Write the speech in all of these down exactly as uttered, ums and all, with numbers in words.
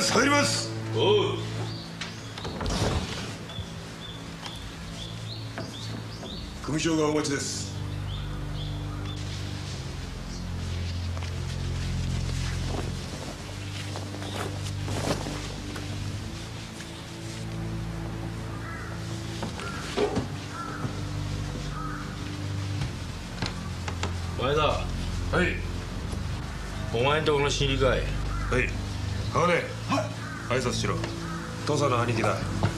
ます入ります。 おう。 組長がお待ちです。 前田。はい。お前んとこの死にかい。はい。 鋼。はい。挨拶しろ。土佐の兄貴だ。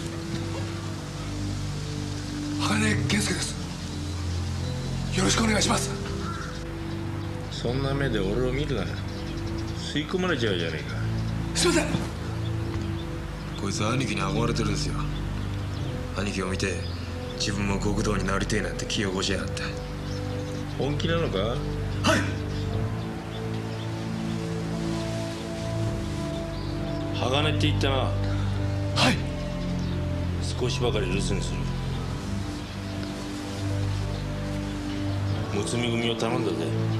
鋼健介です。よろしくお願いします。 そんな目で俺を見るな。吸い込まれちゃうじゃねえか。 すいません。 こいつは兄貴に憧れてるんですよ。兄貴を見て自分も極道になりてえなんて気を起こしやがった。 本気なのか？ はい。 鋼って言ったな。 はい。 少しばかり留守にする。むつみ組を頼んだぜ。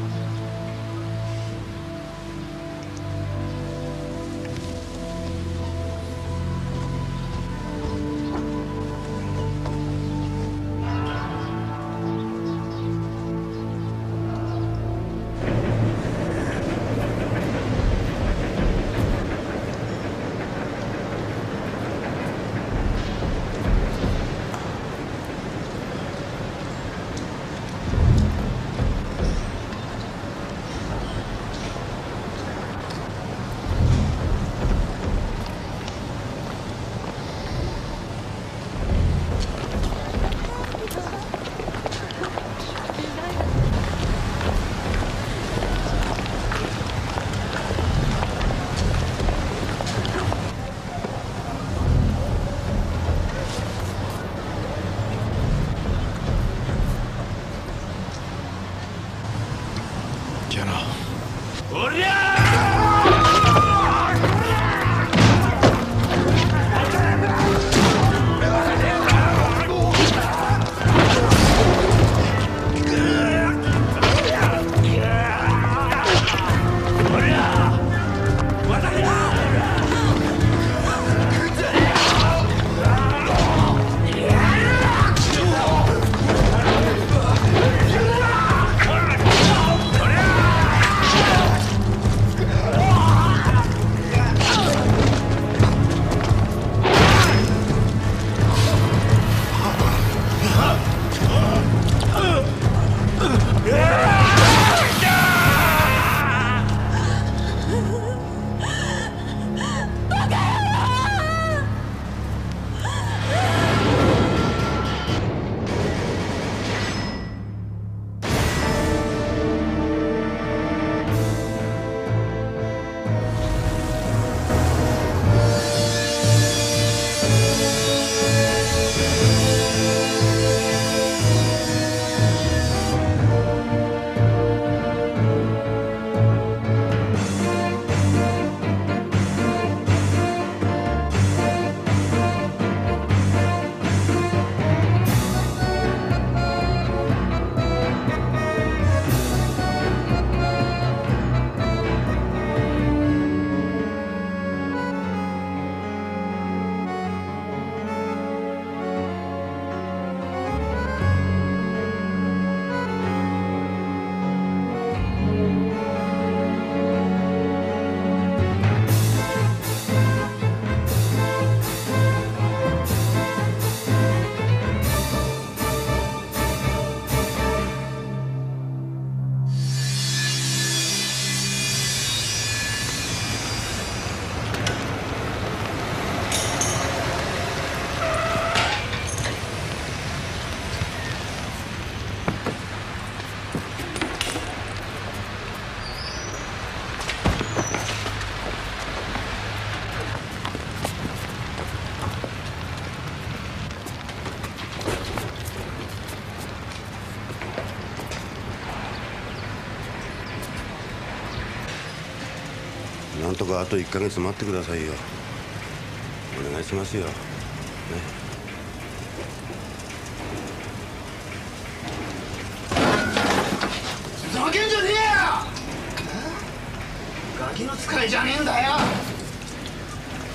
なんとかあといっかげつ待ってくださいよ。お願いしますよ。ね。 ふざけんじゃねえよ！ガキの使いじゃねえんだよ！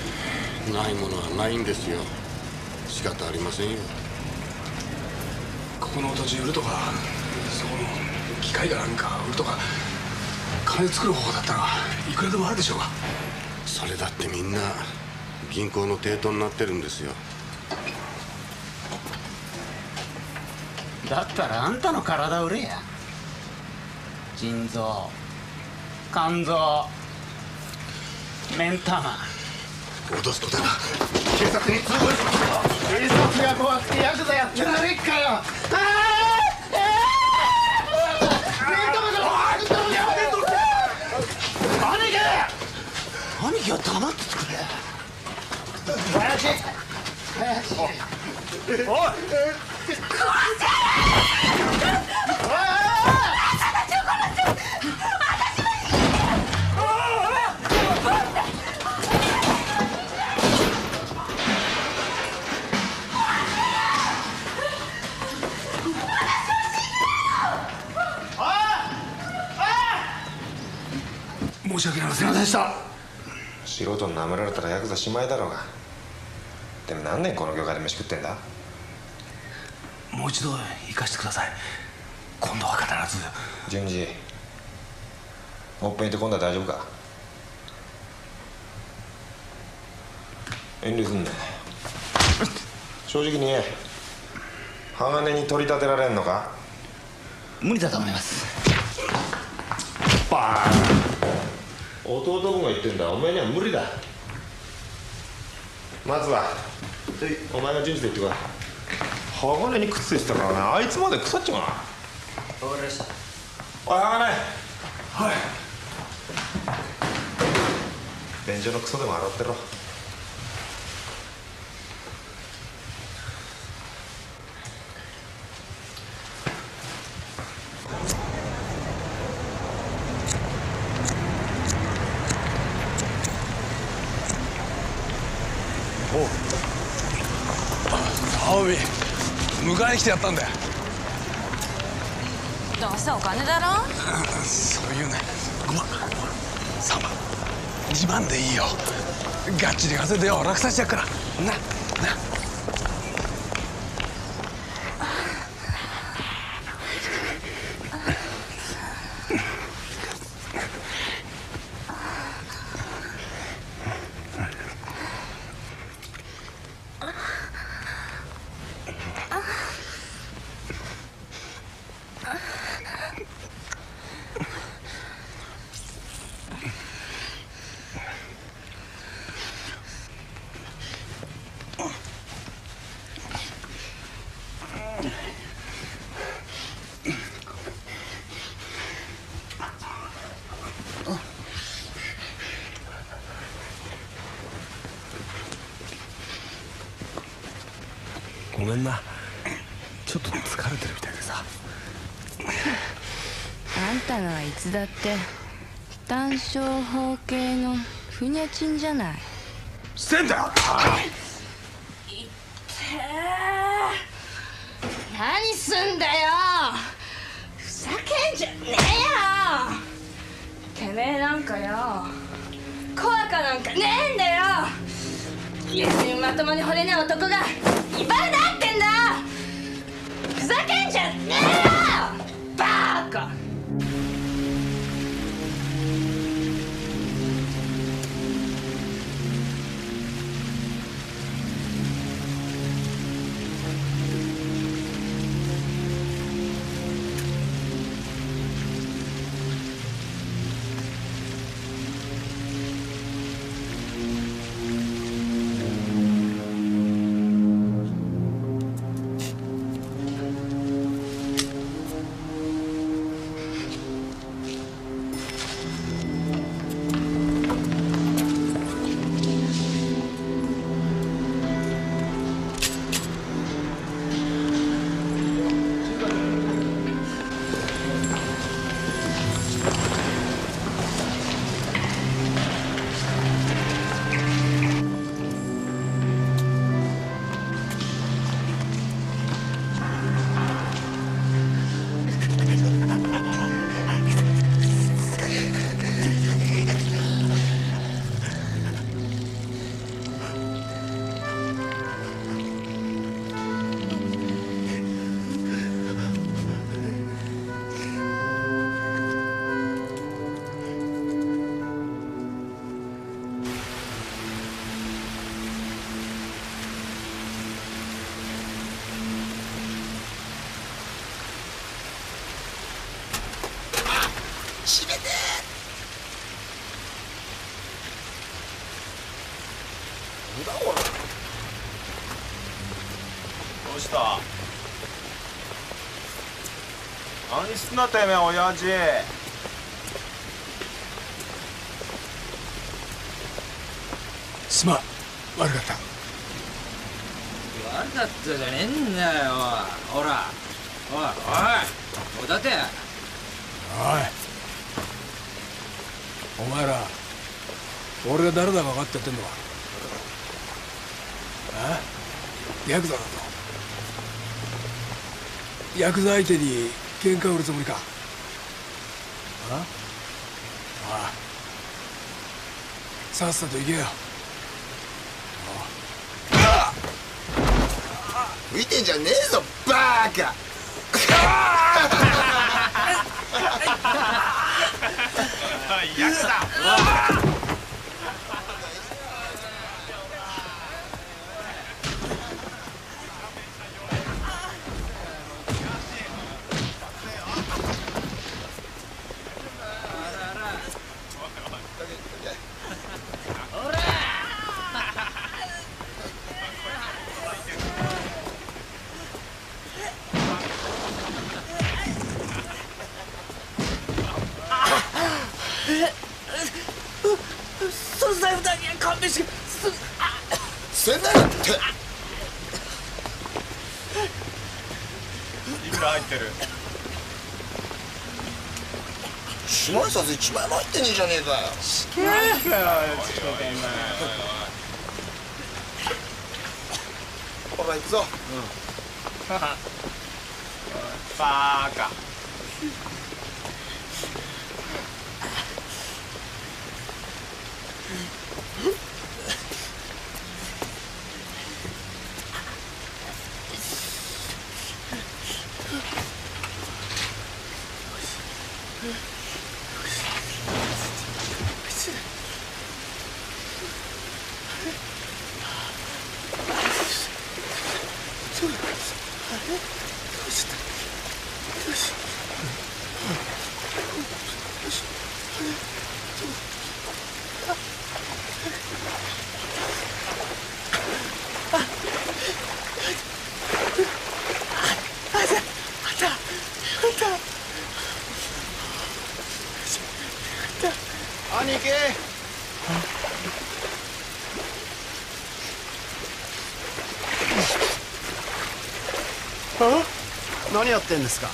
ないものはないんですよ。仕方ありませんよ。 ここの土地売るとか、そこの機械かなんか売るとか、金作る方法だったらいくらでもあるでしょうが。 それだってみんな銀行の抵当になってるんですよ。 だったらあんたの体売れや。腎臓、肝臓、目ん玉。 脅すことだ。 警察に通報しますよ。警察が怖くてヤクザやってられっかよ。ああ兄貴兄貴は黙っててくれ。林林おい申し訳ありませんでした。 素人に舐められたらヤクザしまいだろうが。でも何年この業界で飯食ってんだ。 もう一度行かせてください。今度は必ず。 順次もっぺんいて今度は大丈夫か。遠慮すんな。正直に言え。鋼に取り立てられんのか。 無理だと思います。 バーン。弟分が言ってんだ。お前には無理だ。まずはお前が順次で言ってこい。鋼に靴ついてたからな。あいつまで腐っちまうな。 わかりました。 おい鋼。 はい。 便所のクソでも洗ってろ。 おう、青海迎えに来てやったんだよ。 どうせお金だろ。 そういうね。ごまんさんまんにまんでいいよ。がっちり稼いでよ、楽させてやっからなな。ごめんな、ちょっと疲れてるみたいでさ。 あんたのはいつだって単小法系のふにゃちんじゃない。 してんだよ。 いってー、何すんだよ。ふざけんじゃねえよ。てめえなんかよ、怖かなんかねえんだよ。家にまともに惚れねえ男がいっぱいだってんだ。ふざけんじゃねえよバーカ。 閉めて。なんだこれ。 どうした？何すんだてめえ親父。 すまん、悪かった。 悪かったじゃねえんだよ。ほらおいおいおいだっておい、お前ら俺が誰だか分かってやってんのか。ああ、ヤクザだぞ。ヤクザ相手に喧嘩売るつもりか。あああ、さっさと行けよ。 見てんじゃねえぞバーカ。 ヤクザ。 その財布だけは勘弁して。 せんなよって。 いくら入ってる？ 白い札一枚も入ってねえじゃねえかよ。 死刑かよ。 ほら行くぞ。 バーカ。 兄貴。何やってんですか。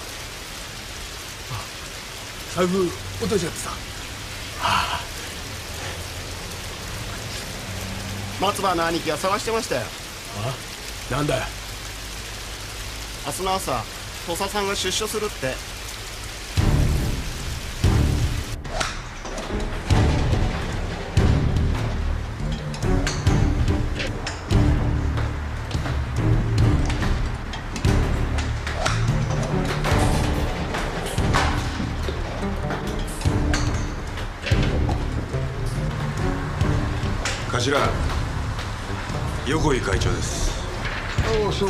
財布落としちゃってさ。 松葉の兄貴が探してましたよ。 あ、なんだよ。 明日の朝土佐さんが出所するって。 頭、横井会長です。 ああ、そうか。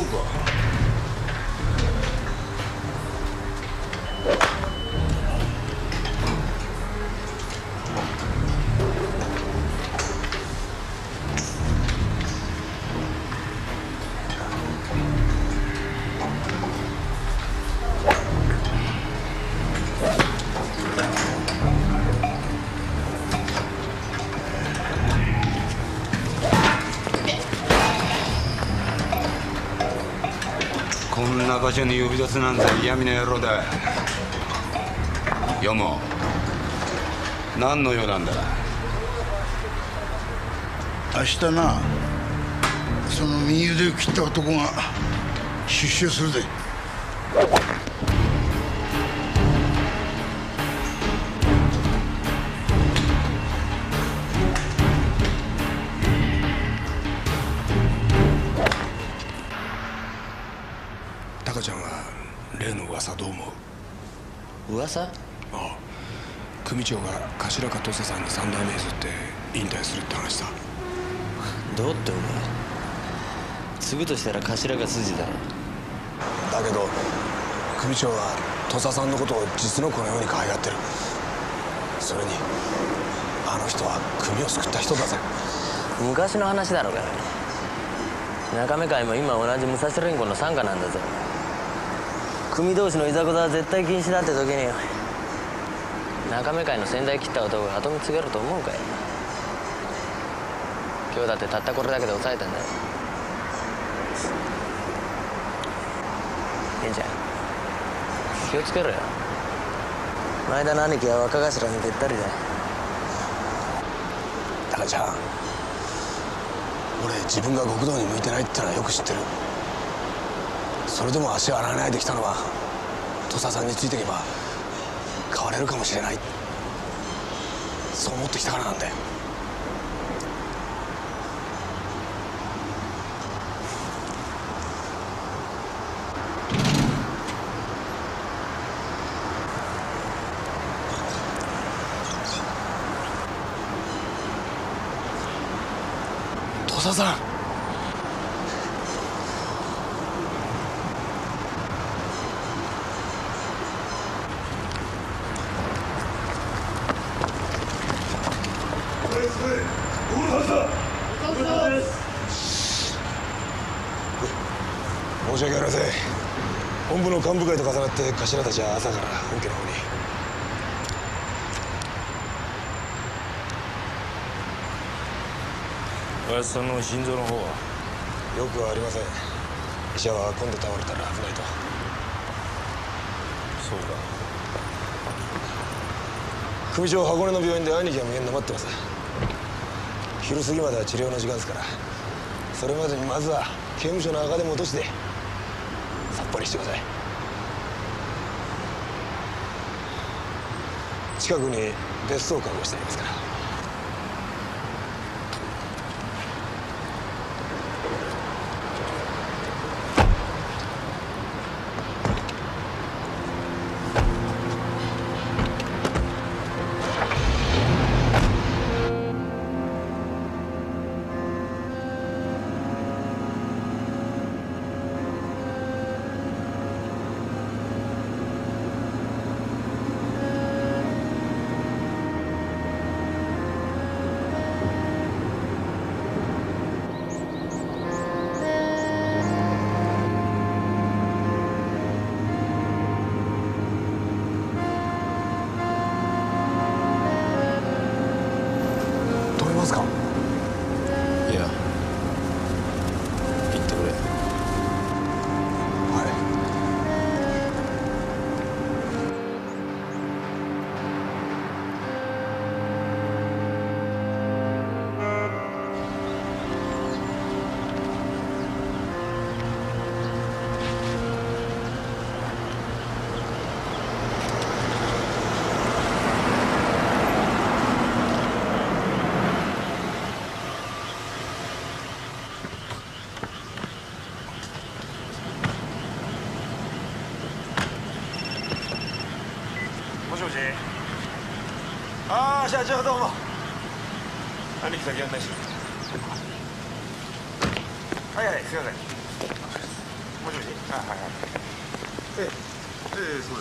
こんな場所に呼び出すなんざ嫌味な野郎だ。よも何の用なんだ。 明日な、その右腕を切った男が出所するぜ。 タカちゃんが例の噂どう思う？ 噂？ ああ、組長が頭か土佐さんに三代目譲って引退するって話さ。 どうってお前継ぐとしたら頭が筋だろ。 だけど組長は土佐さんのことを実の子のように可愛がってる。それにあの人は組を救った人だぜ。 昔の話だろうが。中目会も今同じ武蔵連合の傘下なんだぞ。組同士のいざこざは絶対禁止だって時に中目会の先代切った男が後見つけると思うかい。今日だってたったこれだけで抑えたんだよ。いいじゃん、気をつけろよ。前田の兄貴は若頭にべったりだよ。 高ちゃん、俺自分が極道に向いてないってのはよく知ってる。それでも足を洗わないできたのは土佐さんについていけば変われるかもしれない、そう思ってきたからなんだよ。土佐さん、申し訳ありません。本部の幹部会と重なって頭たちは朝から本家の方に。 おやつさんの心臓の方は？ よくはありません。医者は今度倒れたら危ないと。 そうか。 組長、箱根の病院で兄貴が無限に待ってます。昼過ぎまでは治療の時間ですから、それまでにまずは刑務所の赤でも落としてさっぱりしてください。近くに別荘を確保してありますから。 ああ、社長どうも。兄貴先やんないし。はいはい、すいません。もしもし。あ、はいはい。ええ、ええ、そうです。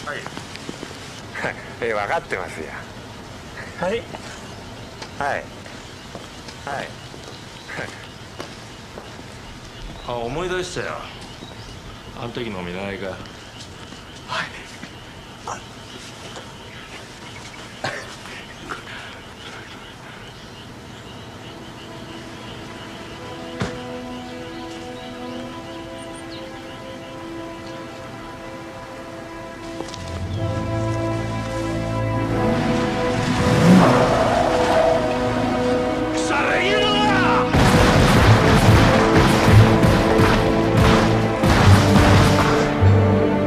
はい。はい。ええ、分かってますよ。はい。はい。はい。 あ、思い出したよ。あの時の見習いが。はい。 「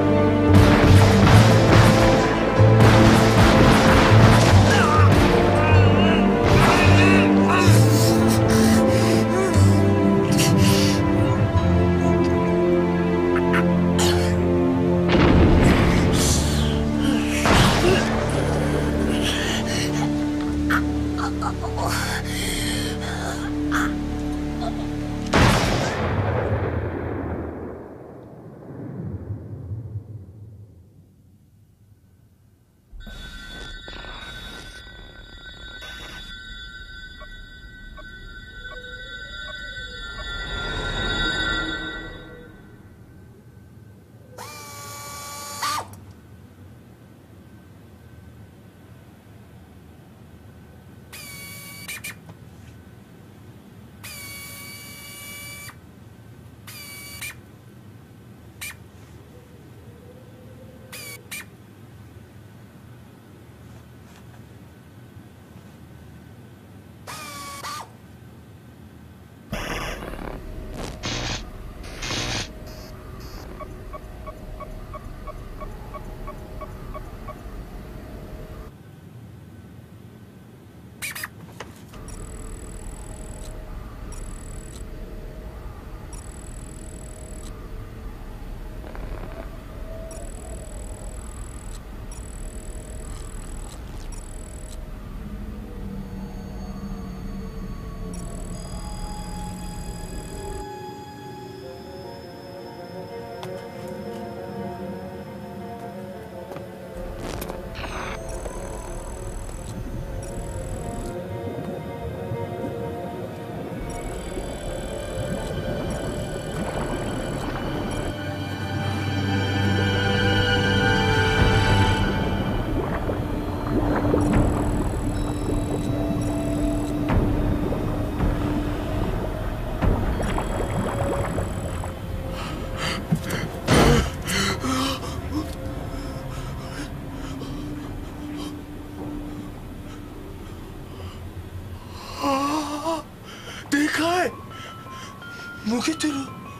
向けてる。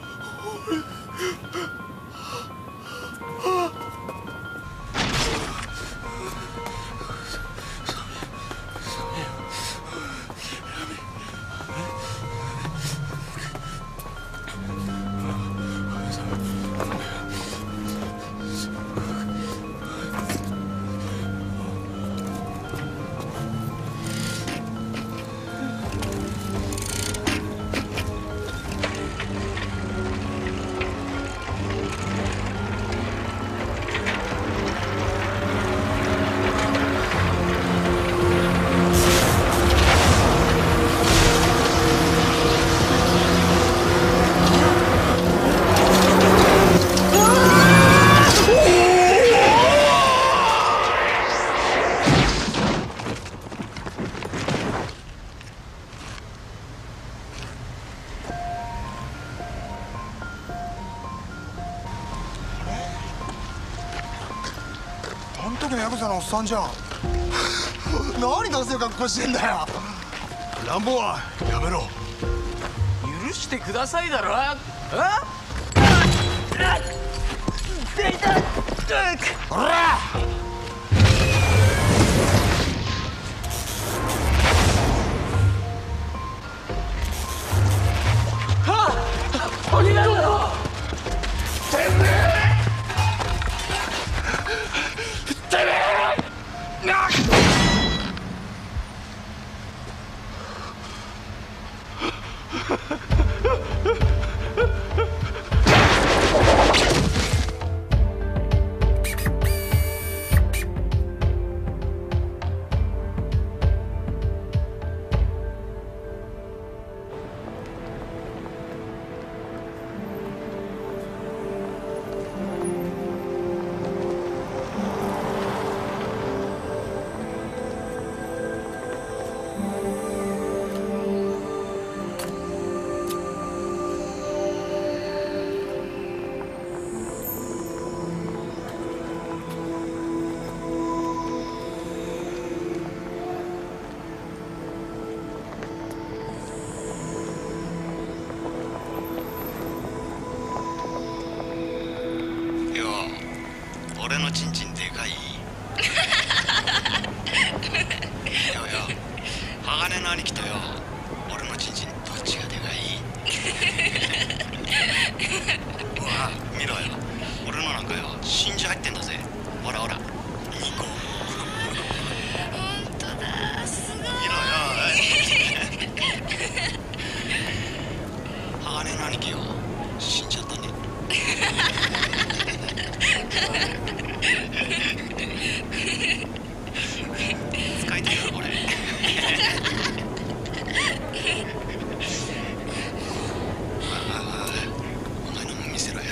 あん時のヤクザのおっさんじゃん。何どうせ格好してんだよ。乱暴はやめろ。 許してくださいだろ。あほら鬼だろ。 てめえてめえなっ俺のチンチンでかい。よよ、鋼の兄貴とよ、俺のチンチンどっちがでかい？ほら見ろよ、俺のなんかよ真珠入ってんだぜ。ほらほらにこ。 本当だ、すごい。 見ろよ。鋼の兄貴よ、死んじゃったね。使いたいよこれ。お前のも見せろよ。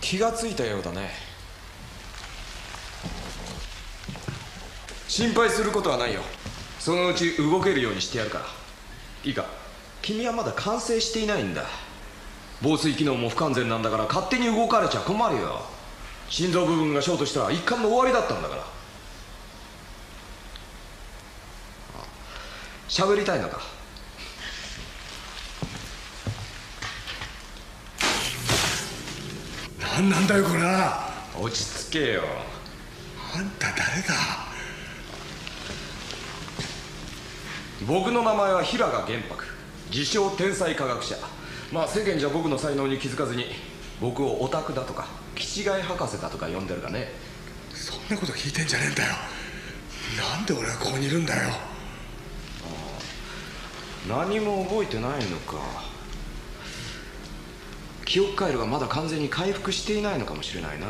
気がついたようだね。心配することはないよ。そのうち動けるようにしてやるから。いいか、君はまだ完成していないんだ。防水機能も不完全なんだから、勝手に動かれちゃ困るよ。心臓部分がショートしたら一巻の終わりだったんだから。喋りたいのか。 何なんだよこれは。 落ち着けよ。 あんた誰だ。 僕の名前は平賀玄白、自称天才科学者。まあ世間じゃ僕の才能に気づかずに僕をオタクだとか気違い博士だとか呼んでるがね。 そんなこと聞いてんじゃねえんだよ。なんで俺はここにいるんだよ。 何も覚えてないのか。記憶回路がまだ完全に回復していないのかもしれないな。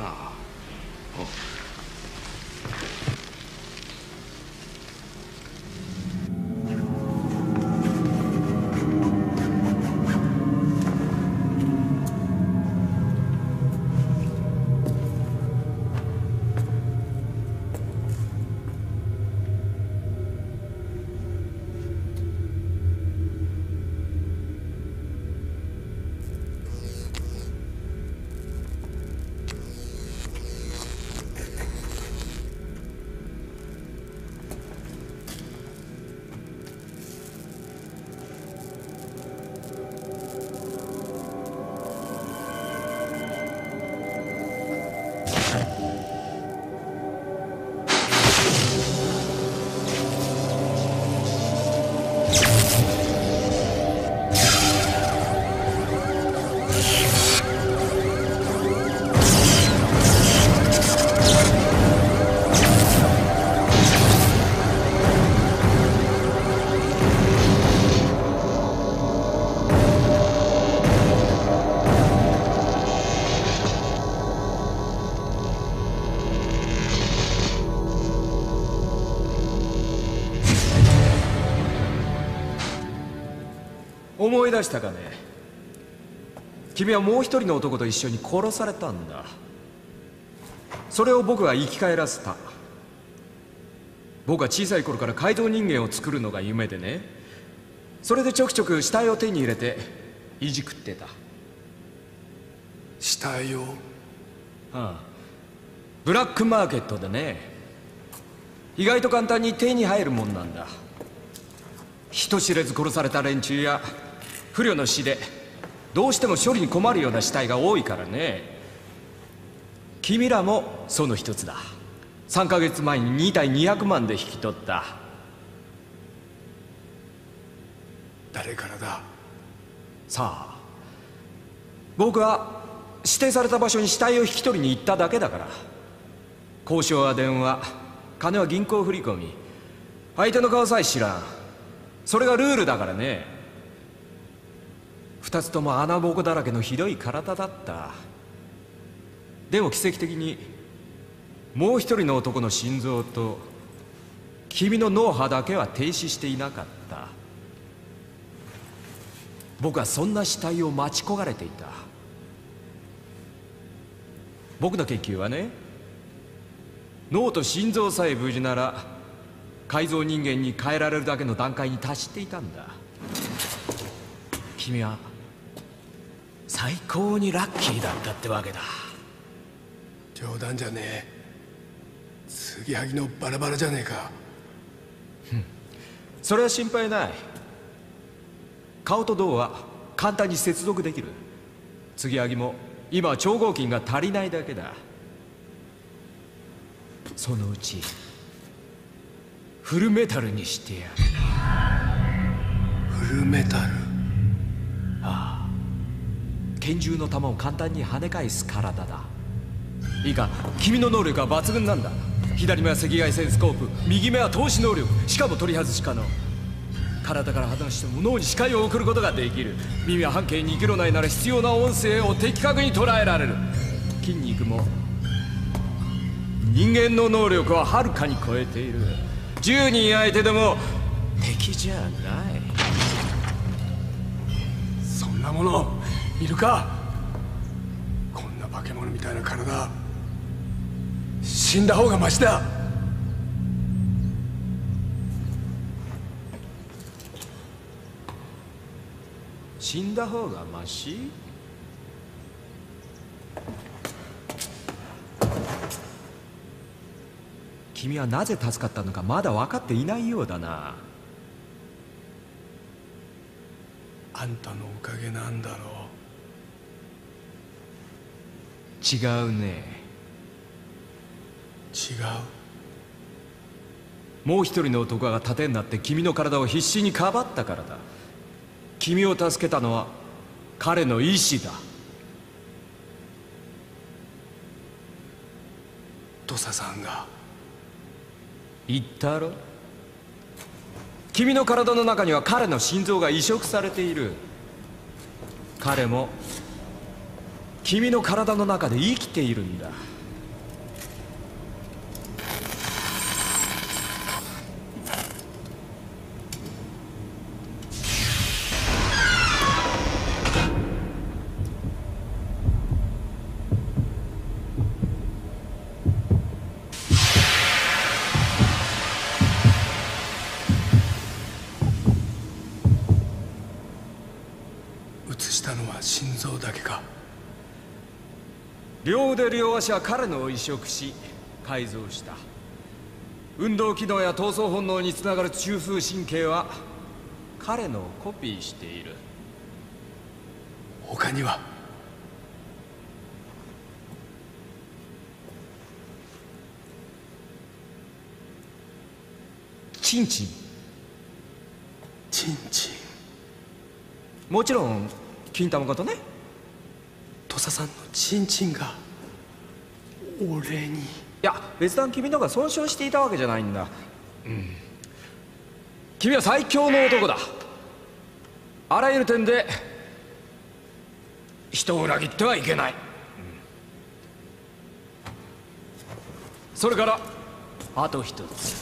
思い出したかね。君はもう一人の男と一緒に殺されたんだ。それを僕は生き返らせた。僕は小さい頃から改造人間を作るのが夢でね。それでちょくちょく死体を手に入れていじくってた。 死体を？ ああ、ブラックマーケットでね。意外と簡単に手に入るもんなんだ。人知れず殺された連中や不慮の死でどうしても処理に困るような死体が多いからね。君らもその一つだ。さんかげつまえににたいにひゃくまんで引き取った。 誰からだ。 さあ、僕は指定された場所に死体を引き取りに行っただけだから。交渉は電話、金は銀行振り込み、相手の顔さえ知らん。それがルールだからね。二つとも穴ぼこだらけのひどい体だった。でも奇跡的にもう一人の男の心臓と君の脳波だけは停止していなかった。僕はそんな死体を待ち焦がれていた。僕の研究はね、脳と心臓さえ無事なら改造人間に変えられるだけの段階に達していたんだ。君は最高にラッキーだったってわけだ。 冗談じゃねえ。継ぎはぎのバラバラじゃねえか。 それは心配ない。顔と胴は簡単に接続できる。継ぎはぎも今は超合金が足りないだけだ。そのうちフルメタルにしてやる。 フルメタル？ ああ、拳銃の弾を簡単に跳ね返す体だ。いいか、君の能力は抜群なんだ。左目は赤外線スコープ、右目は透視能力、しかも取り外し可能。体から離しても脳に視界を送ることができる。耳は半径にキロ内なら必要な音声を的確に捉えられる。筋肉も人間の能力をはるかに超えている。じゅうにん相手でも敵じゃない。 そんなものいるか。こんな化け物みたいな体、死んだ方がマシだ。 死んだ方がマシ？君はなぜ助かったのかまだ分かっていないようだな。 あんたのおかげなんだろう。 違うね。 違う。 もう一人の男が盾になって君の体を必死にかばったからだ。君を助けたのは彼の意志だ。 土佐さんが言ったろ。君の体の中には彼の心臓が移植されている。彼も君の体の中で生きているんだ。 心臓だけか。 両腕両足は彼のを移植し改造した。運動機能や闘争本能につながる中枢神経は彼のをコピーしている。 他には？ チンチン。 チンチン。もちろん金玉ことね。 土佐さんのチンチンが俺に。いや別段君のが損傷していたわけじゃないんだ。うん君は最強の男だ。あらゆる点で人を裏切ってはいけない。うん、それからあと一つ。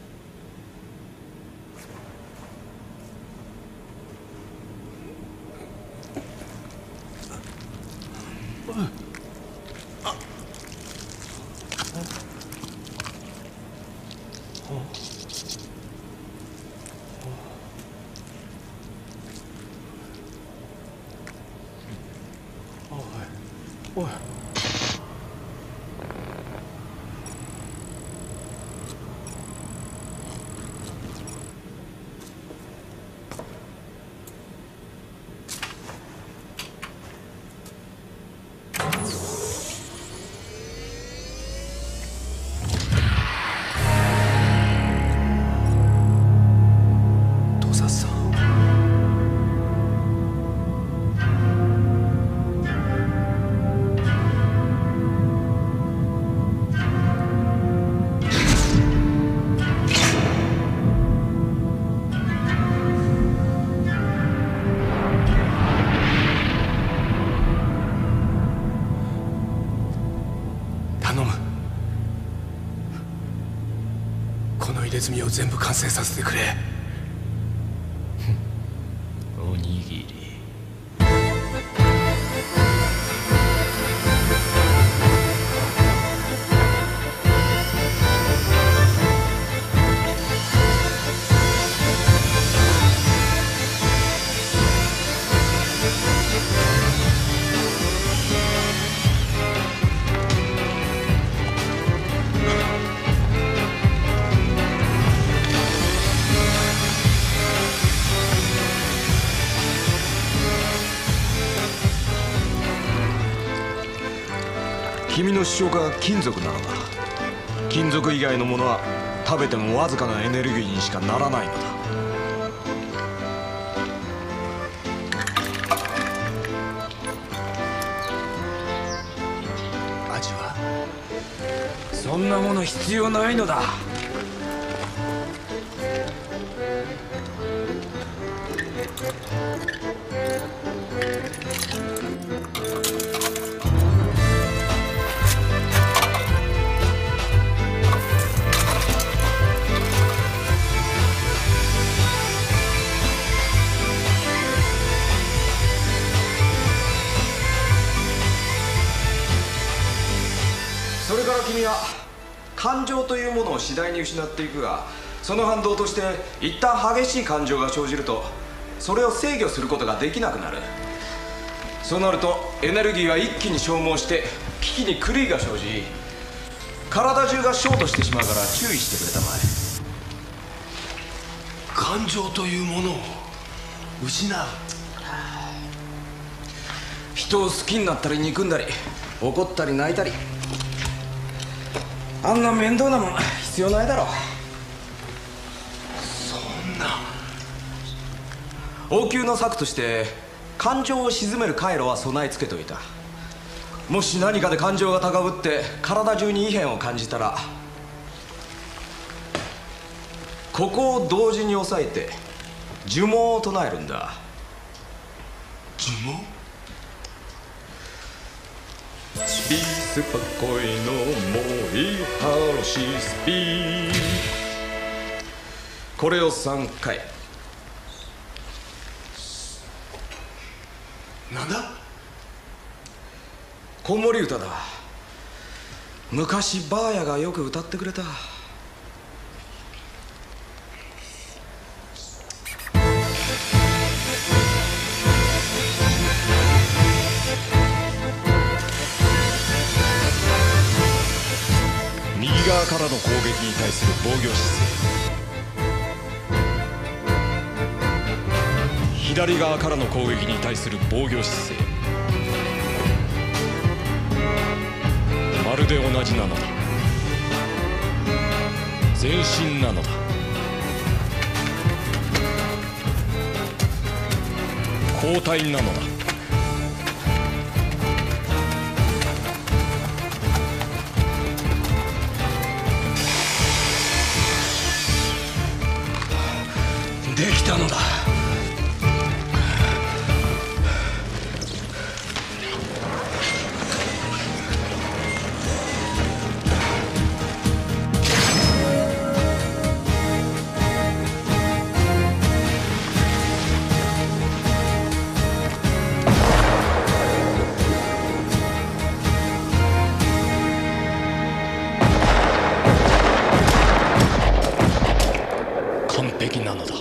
おい。土佐さん。入れ墨を全部完成させてくれ。 おにぎり。 君の主食が金属なのだ。金属以外のものは食べてもわずかなエネルギーにしかならないのだ。 味は？ そんなもの必要ないのだ。 は感情というものを次第に失っていくが、その反動として一旦激しい感情が生じるとそれを制御することができなくなる。そうなるとエネルギーは一気に消耗して危機に狂いが生じ、体中がショートしてしまうから注意してくれたまえ。 感情というものを失う。 人を好きになったり憎んだり怒ったり泣いたり、あんな面倒なもん必要ないだろう。 そんな。 応急の策として感情を鎮める回路は備え付けておいた。もし何かで感情が高ぶって体中に異変を感じたら、ここを同時に押さえて呪文を唱えるんだ。 呪文？ スピースパコイのもういいハロシスピー。これをさんかい。 なんだ？ 子守歌だ。昔バーヤがよく歌ってくれた。 右側からの攻撃に対する防御姿勢、左側からの攻撃に対する防御姿勢、まるで同じなのだ。前進なのだ。交代なのだ。 できたのだ。 完璧なのだ。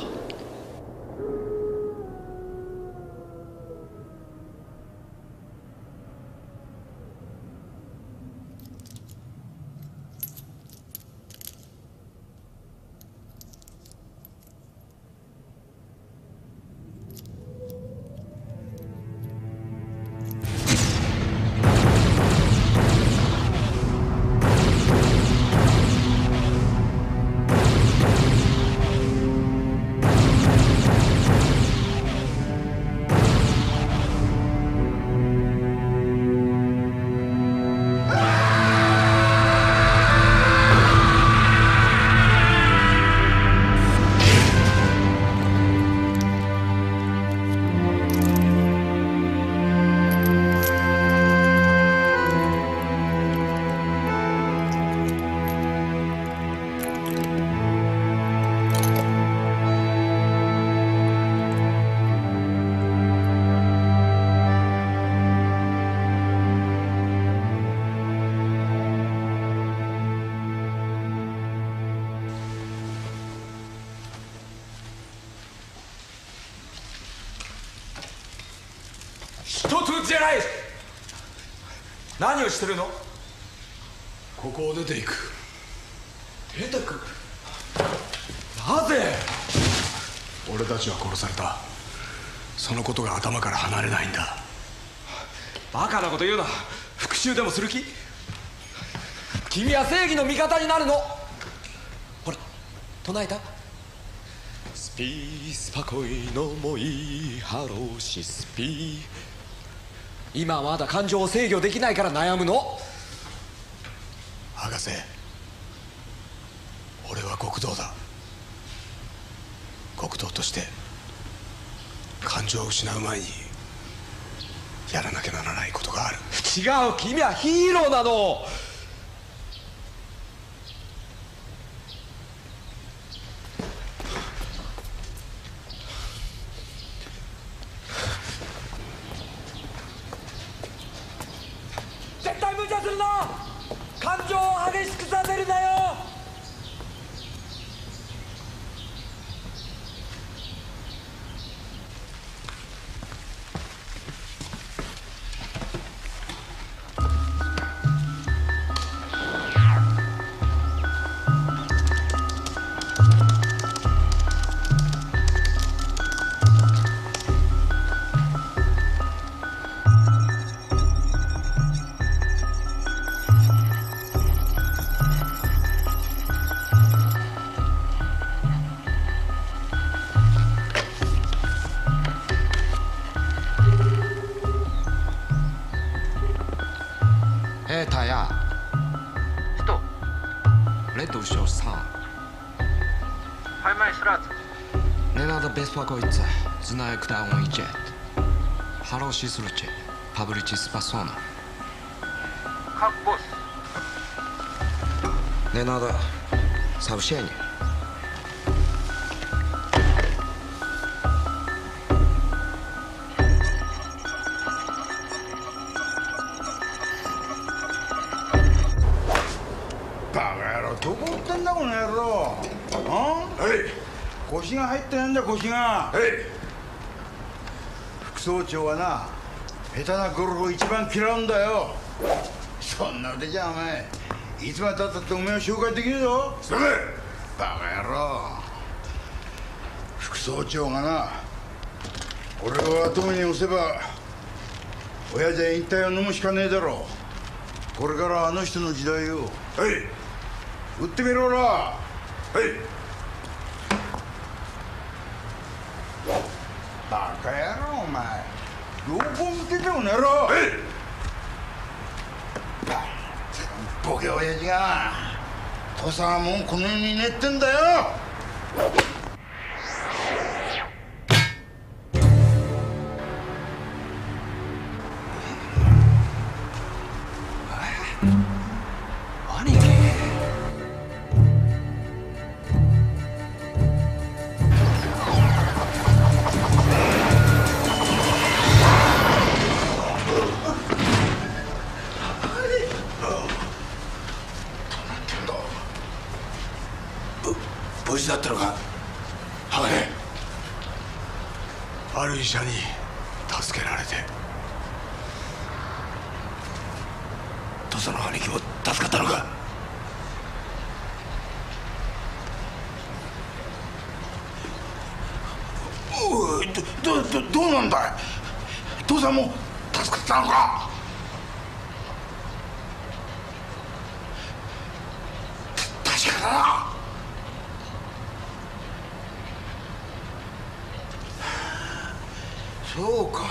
一つじゃない。何をしてるの？ ここを出ていく。 出てく？なぜ？ 俺たちは殺された。そのことが頭から離れないんだ。 バカなこと言うな。復讐でもする気？君は正義の味方になるの。ほら唱えた。スピースパコイのもいいハローシスピー。今はまだ感情を制御できないから悩むの。 博士、俺は極道だ。極道として感情を失う前にやらなきゃならないことがある。 違う、君はヒーローなの。絶対無茶するな。感情を激 불쇼 사 할말 스라트 내 나다 베스파 고이츠 знаю куда он идет хороший случай побрить способна как босс не надо сообщение どこ売ってんだこの野郎。はい腰が入ってないんだ腰が。はい副総長はな下手なゴルフを一番嫌うんだよ。そんな腕じゃお前いつまでたったってお前を紹介できるぞ。それバカ野郎。副総長がな俺を後に押せば親父は引退を飲むしかねえだろ。これからあの人の時代よ。はい売ってみろな。はいバカ野郎お前どこ見ててもねえろ。はいボケ親父が父さんはもうこの世にいねえってんだよ。無事だったのか鋼。ある医者に助けられて土佐の兄貴も助かったのか。おいどどどどうなんだい。父さんも助かったのか。確かだな。そうか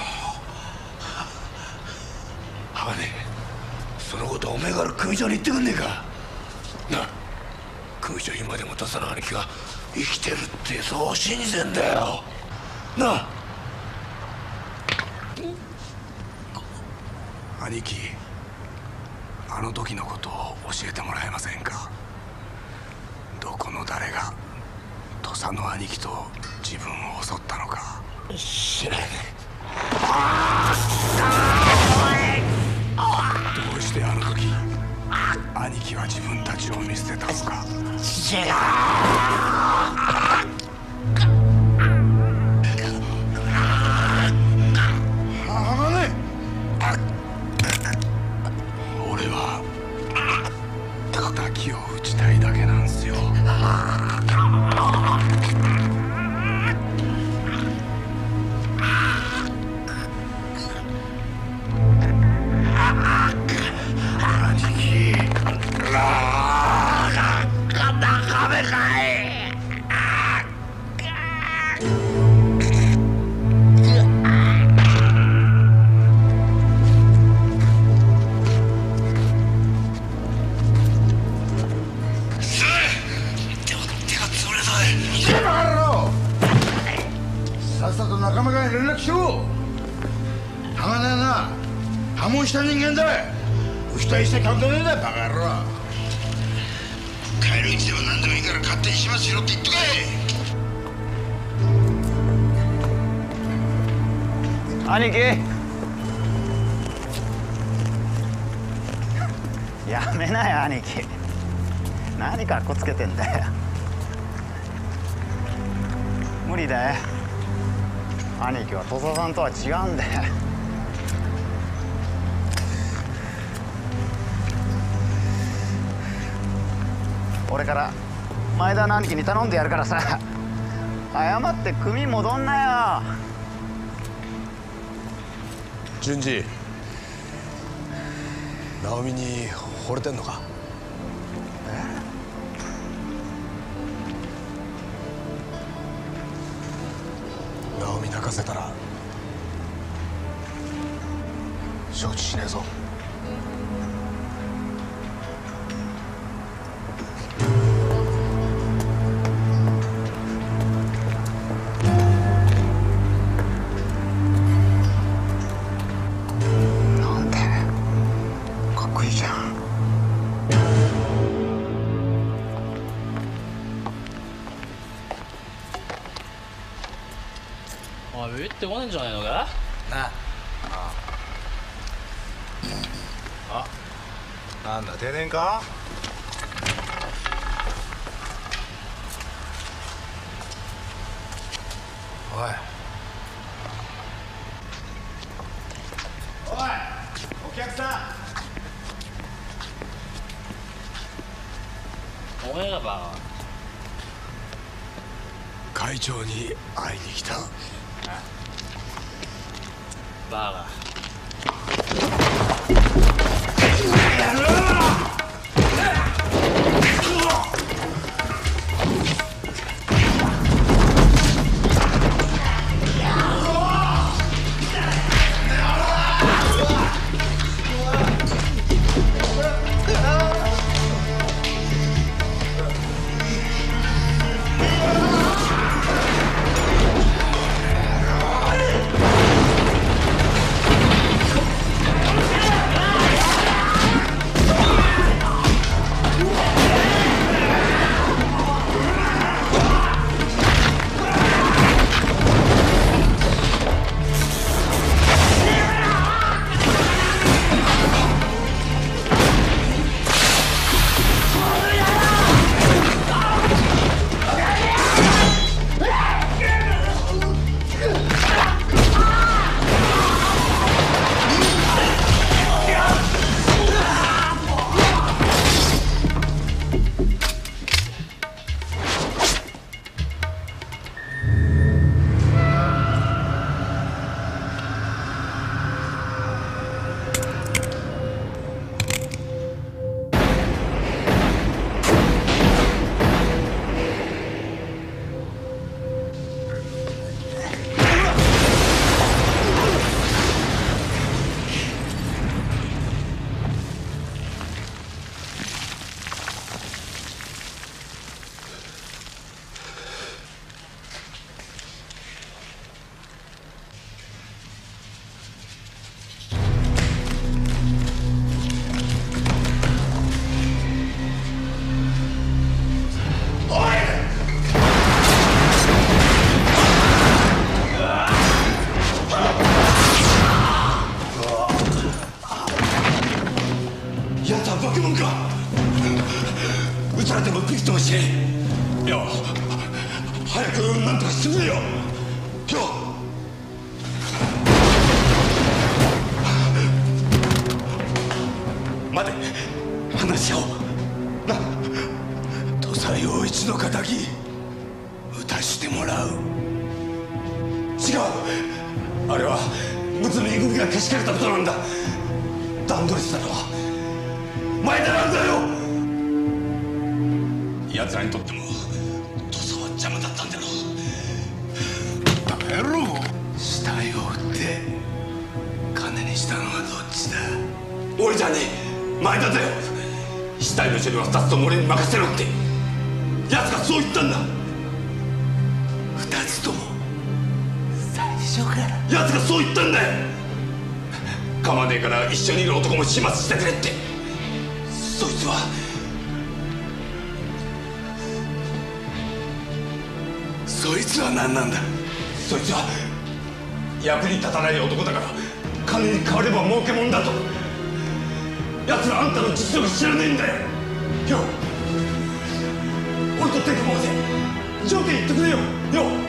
鋼そのことおめえから組長に言ってくんねえかな。組長今でも土佐の兄貴が生きてるってそう信じてんだよな。兄貴あの時のことを教えてもらえませんか。どこの誰が土佐の兄貴と自分を襲ったのか。知らねえ。どうしてあの時兄貴は自分たちを見捨てたのか。違う鋼。俺は敵を撃ちたいだけなんすよ。さっさと仲間から連絡しろ。鋼はな破門した人間だ。撃ちたいして関係ねえだバカ野郎。帰るうちでも何でもいいから勝手に始末しろって言っとけ。 兄貴やめなよ兄貴。何かっこつけてんだよ。無理だよ。兄貴は土佐さんとは違うんだよ。俺から前田の兄貴に頼んでやるからさ謝って組戻んなよ。 順次直美に惚れてんのか。直美泣かせたら承知しねえぞ。 おいビビってこねえんじゃないのかなあ。 あ、なんだ停電か。おいおいお客さん。お前らバ会長に会いに来た。 バカ。 一緒にいる男も始末してくれって。そいつはそいつは何なんだ。そいつは役に立たない男だから金に変われば儲けもんだと。奴らあんたの実力知らねえんだよ。よ俺と手組もうぜ。条件言ってくれよ。よ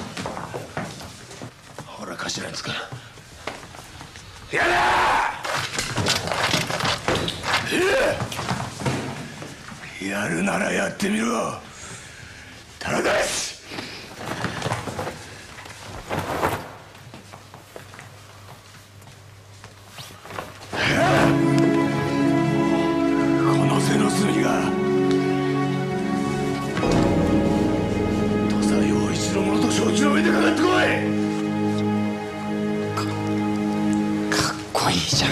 ほら頭つかやれー。 やるならやってみろ。ただです。この背の隅が土佐陽一のものと承知の上でかかってこい。 かっこいいじゃん。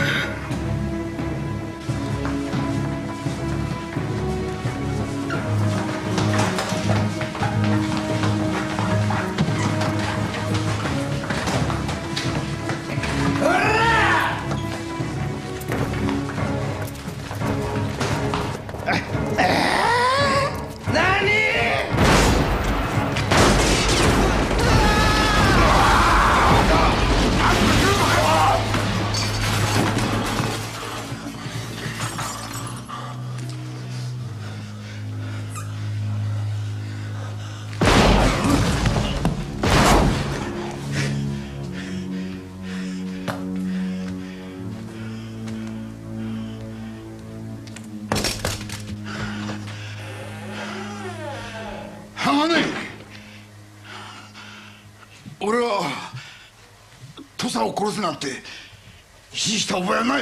俺は土佐を殺すなんて指示した覚えはない。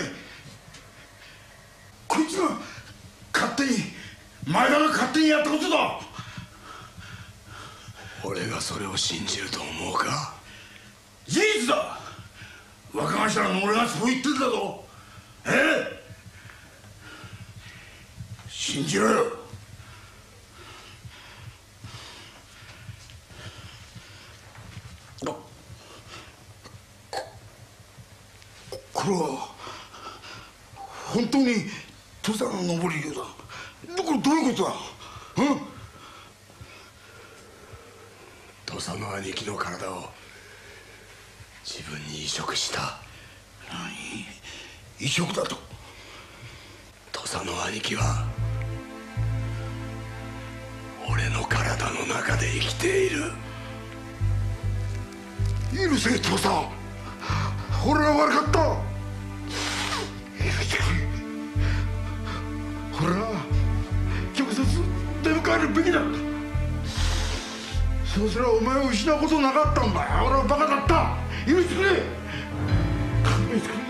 こいつが勝手に前田が勝手にやったことだ。 俺がそれを信じると思うか。 事実だ。若頭の俺がそう言ってんだぞ。ええ、信じろよ。これは本当に土佐の登り竜だ。だからどういうことだ。うん、 土佐の兄貴の体を自分に移植した。 何、移植だと。 土佐の兄貴は俺の体の中で生きている。 許せ土佐、俺は悪かった。俺は直接出迎えるべきだ。そうすればお前を失うことなかったんだよ。俺はバカだった。許してくれ。勘弁してくれ。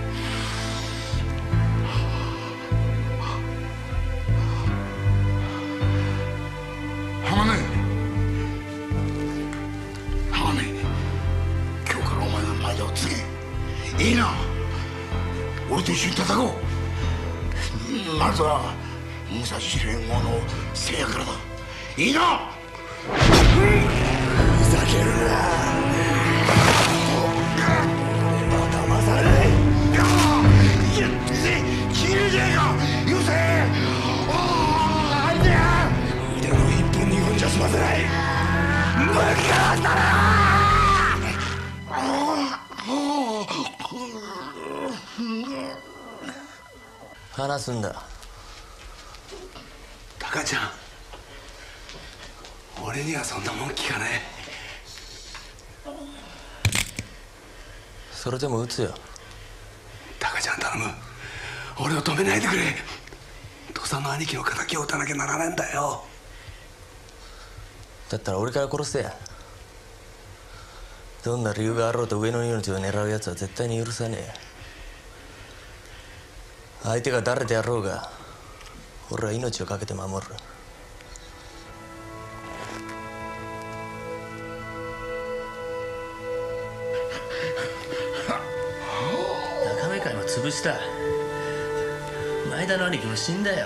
鋼鋼、今日からお前が前田を継げ。いいな、俺と一緒に戦おう。まずは武蔵連合のせいやからだ。いいな。 ふざけるな。俺は騙されない。 いや、消えるじゃねえか。許せ。ああ、 腕の一本二本じゃ済ませない。バカだな。 話すんだ。 タカちゃん、俺にはそんなもん聞かない。 それでも撃つよ。 タカちゃん頼む。俺を止めないでくれ。土佐の兄貴の敵を撃たなきゃならないんだよ。 だったら俺から殺せや。どんな理由があろうと上の命を狙うやつは絶対に許さねえ。相手が誰であろうが俺は命を懸けて守る。中目会も潰した。前田の兄貴も死んだよ。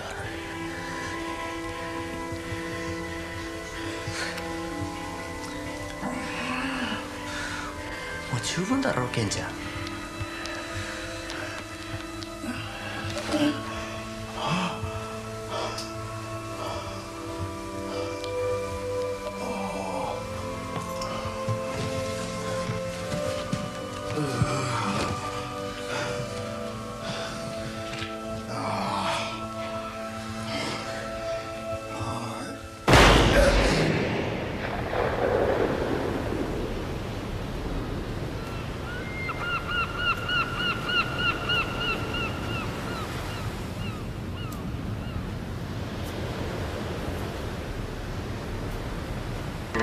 もう十分だろ、ケンちゃん。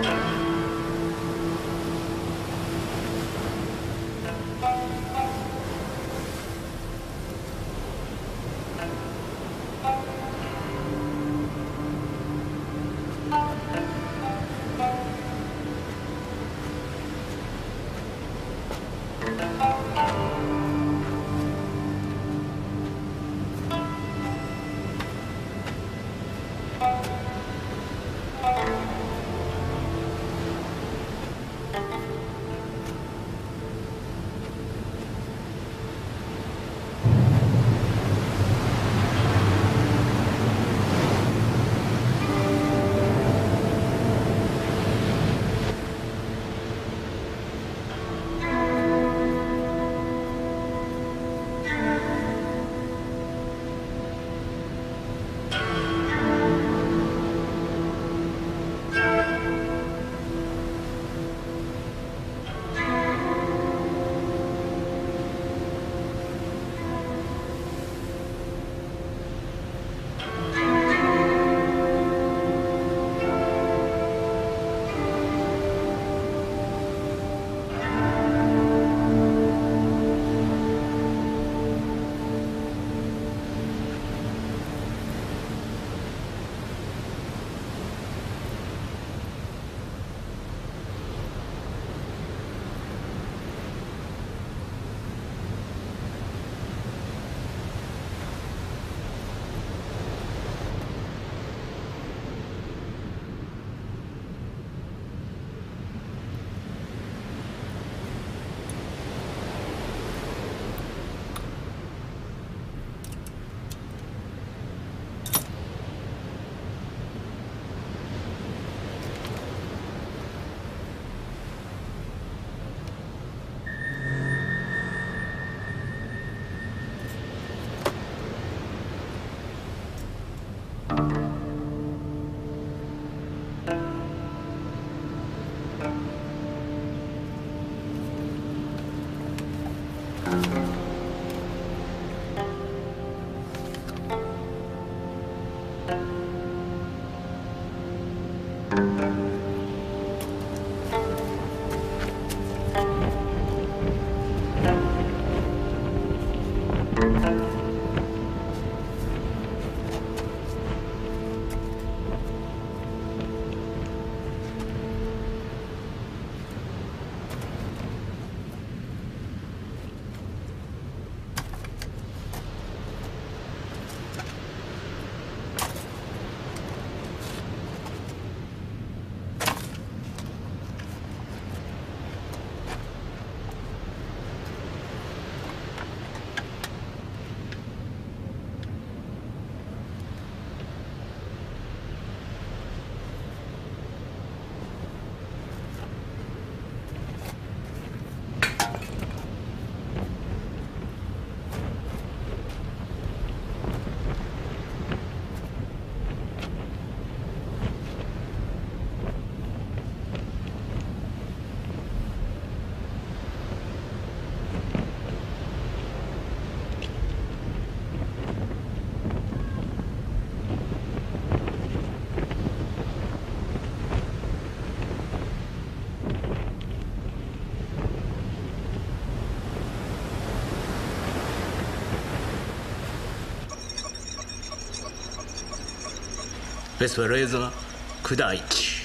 Bespăreză cât aici.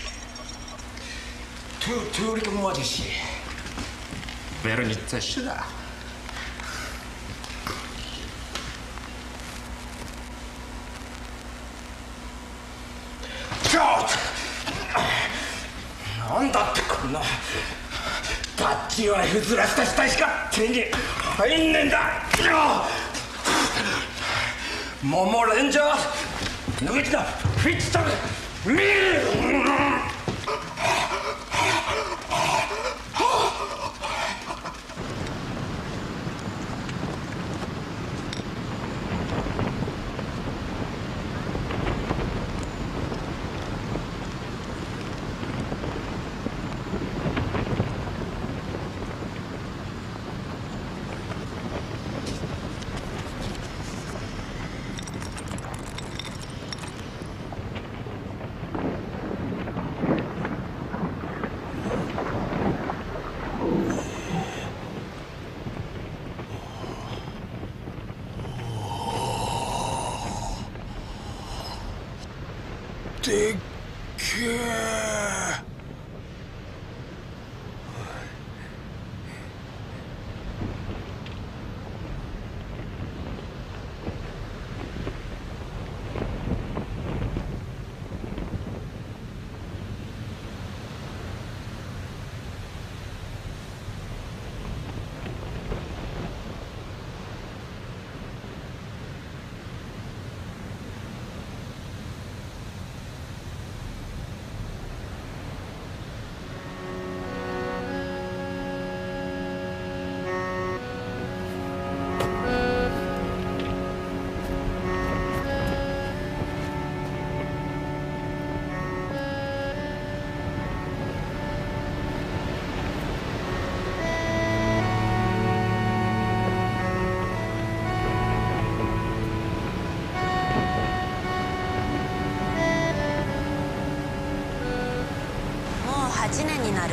Tu, tu, uite cum mă și. Verniță și da.なんだってこんなパッチはふずらした死体しか手に入んねえんだ。モモレンジャー抜きだフィッツタルミル。 でっけえ。 はちねんになる。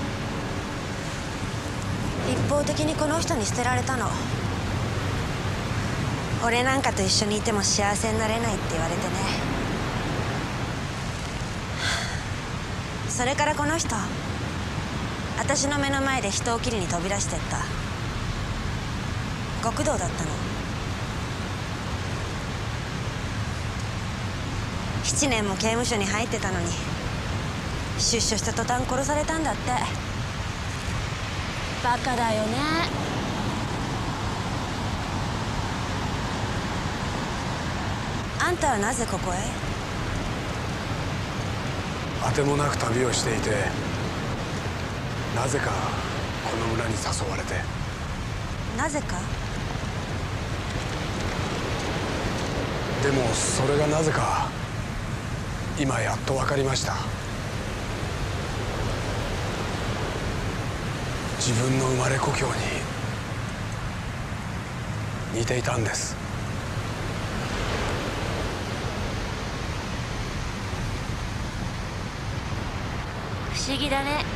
一方的にこの人に捨てられたの。俺なんかと一緒にいても幸せになれないって言われてね。それからこの人私の目の前で人を切りに飛び出してった。極道だったの。ななねんも刑務所に入ってたのに出所した途端殺されたんだって。バカだよね。あんたはなぜここへ？ あてもなく旅をしていて、なぜかこの村に誘われて。 なぜか？ でもそれがなぜか今やっと分かりました。自分の生まれ故郷に似ていたんです。 不思議だね。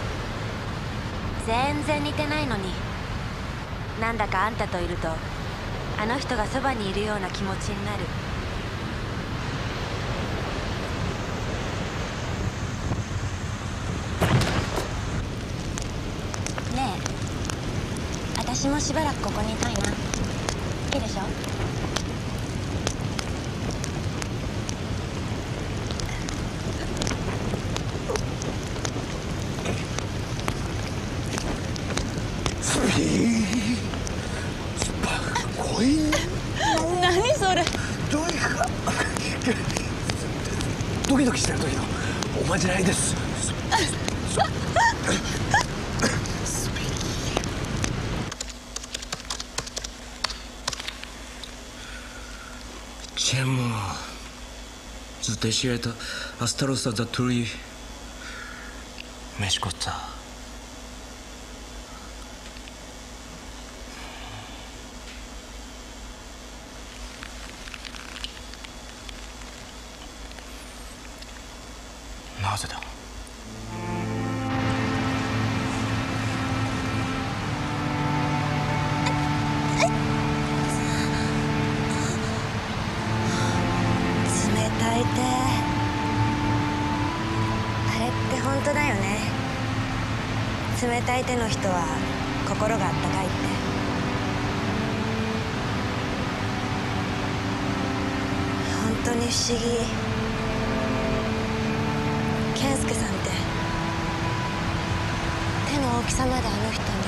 全然似てないのに、なんだかあんたといるとあの人がそばにいるような気持ちになる。ねえ、私もしばらくここにいたいな。いいでしょ？何それ？ どういうかドキドキしてる時のおまじないです。 Чему здесь это остался за три месяца?なぜだ？ 冷たい手。あれって本当だよね。冷たい手の人は心があったかいって。本当に不思議。健介さんって手の大きさまであの人に似てる。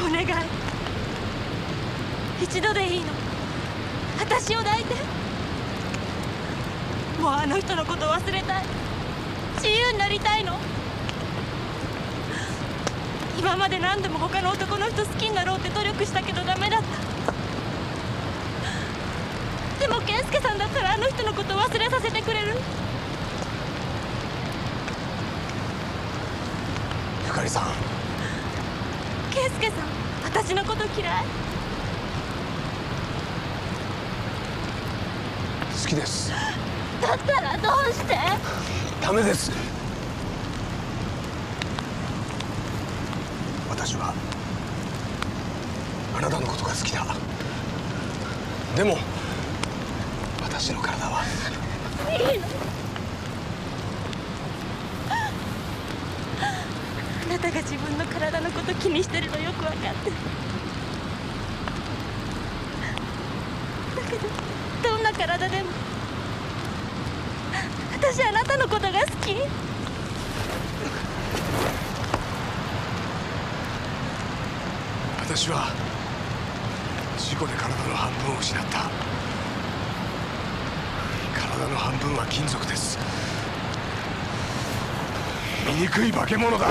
願い、一度でいいの、私を抱いて。もうあの人のこと忘れたい、自由になりたいの。今まで何度も他の男の人好きになろうって努力したけどダメだった。でも健介さんだったらあの人のこと忘れさせてくれる。 ゆかりさん。 健介さん、私のこと嫌い？ 好きです。 だったらどうして？ ダメです。私はあなたのことが好きだ。でも私の体はいいの。あなたが自分の体のこと気にしてるのよく分かってる。だけどどんな体でも私あなたのことが好き。 私は事故で体の半分を失った。体の半分は金属です。醜い化け物だ。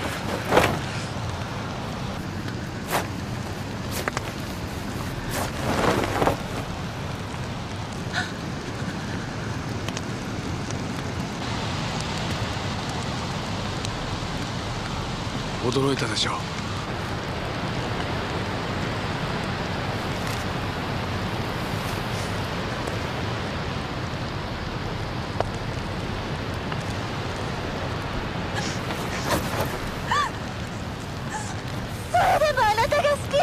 驚いたでしょう。 そうでもあなたが好き？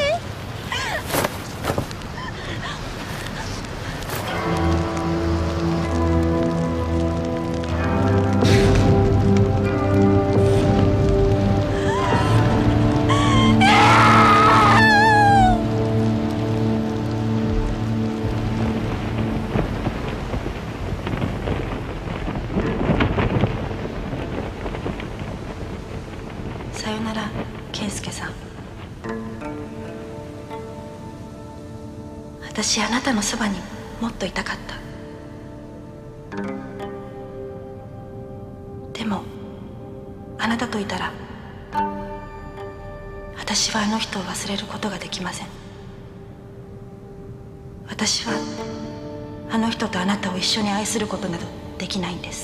さよなら、健介さん。私あなたのそばにもっといたかった。でもあなたといたら私はあの人を忘れることができません。私はあの人とあなたを一緒に愛することなどできないんです。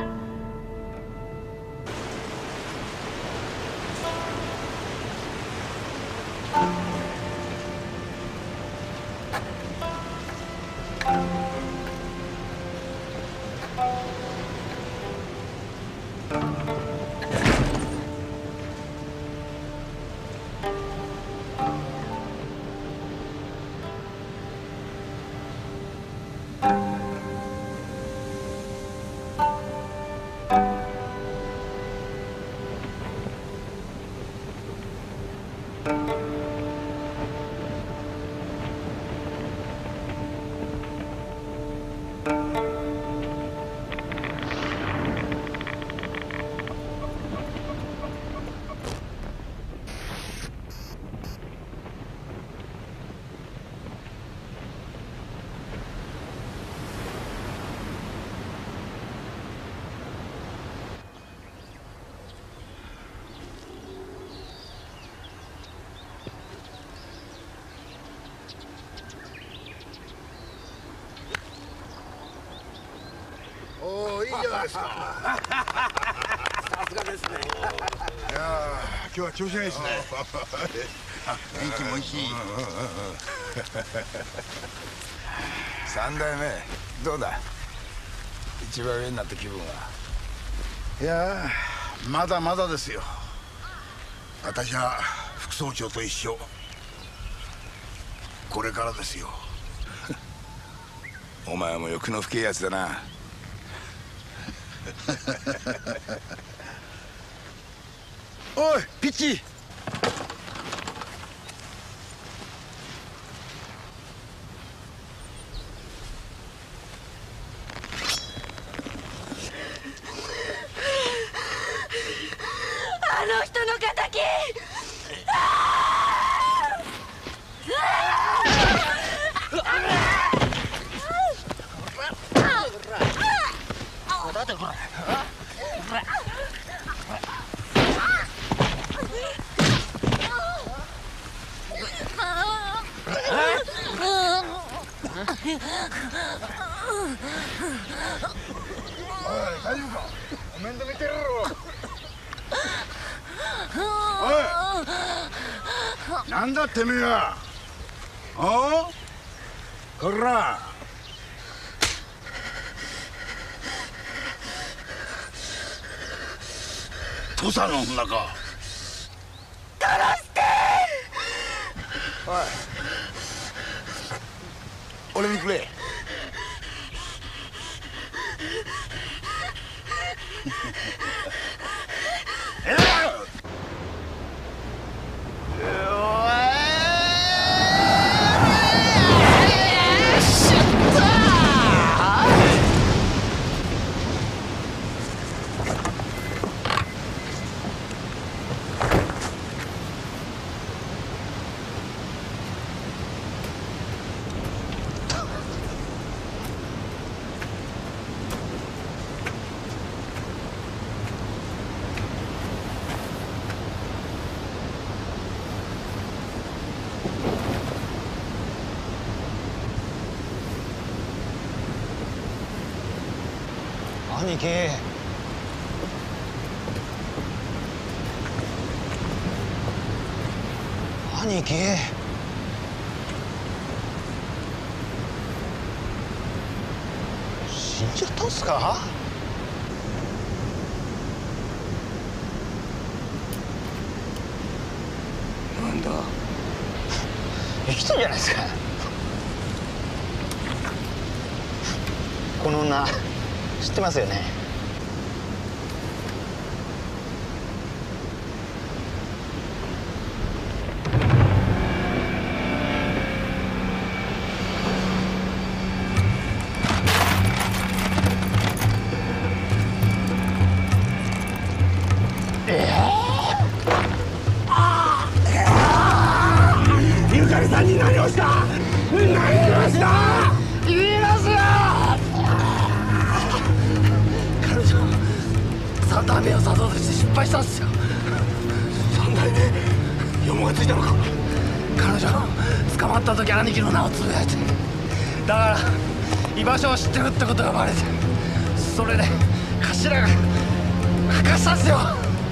おお、いいじゃないですか。さすがですね。いや今日は調子がいいですね。元気もいいし。 三代目どうだ。一番上になった気分は。 いやまだまだですよ。私は副総長と一緒。これからですよ。 お前も欲の深いやつだな。 おいピッチ。 あの人の敵。あ大丈夫か？面倒見てるろ。おい、なんだてめえは。おう、こら。土佐の女か。 殺して。 おい、俺にくれ。えっ兄貴。兄貴。死んじゃったんすか？ なんだ。 生きてんじゃないですか。この女知ってますよね？ ゆかりさんに何をした？何をした？言いますよ。彼女三代目を去ろうとして失敗したんですよ。三代目よもがついたのか。彼女捕まった時兄貴の名をつぶやいて、だから居場所を知ってるってことがバレて、それで頭が吐かしたんですよ。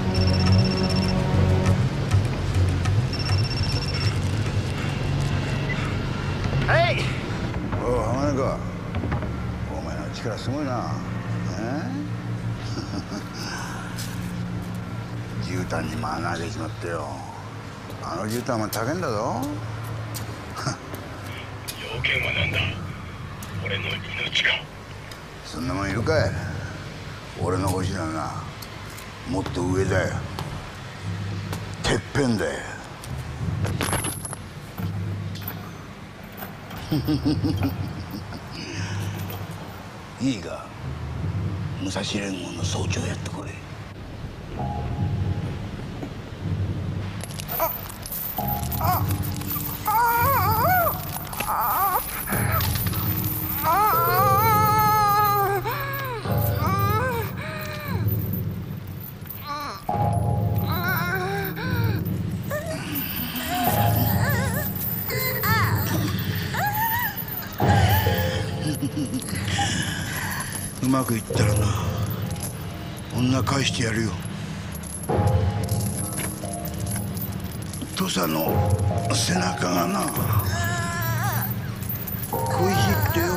はい。おう、浜中か。お前の力すごいな。絨毯にも穴開けちまってよ。あの絨毯は高いんだぞ。 要件は何だ？俺の命か。 そんなもんいるかい。俺の星ならな、もっと上だよ。てっぺんだよ。いいか、武蔵連合の総長やってこれ。あああうまくいったらな、女返してやるよ。土佐の背中がな、恋しいってよ。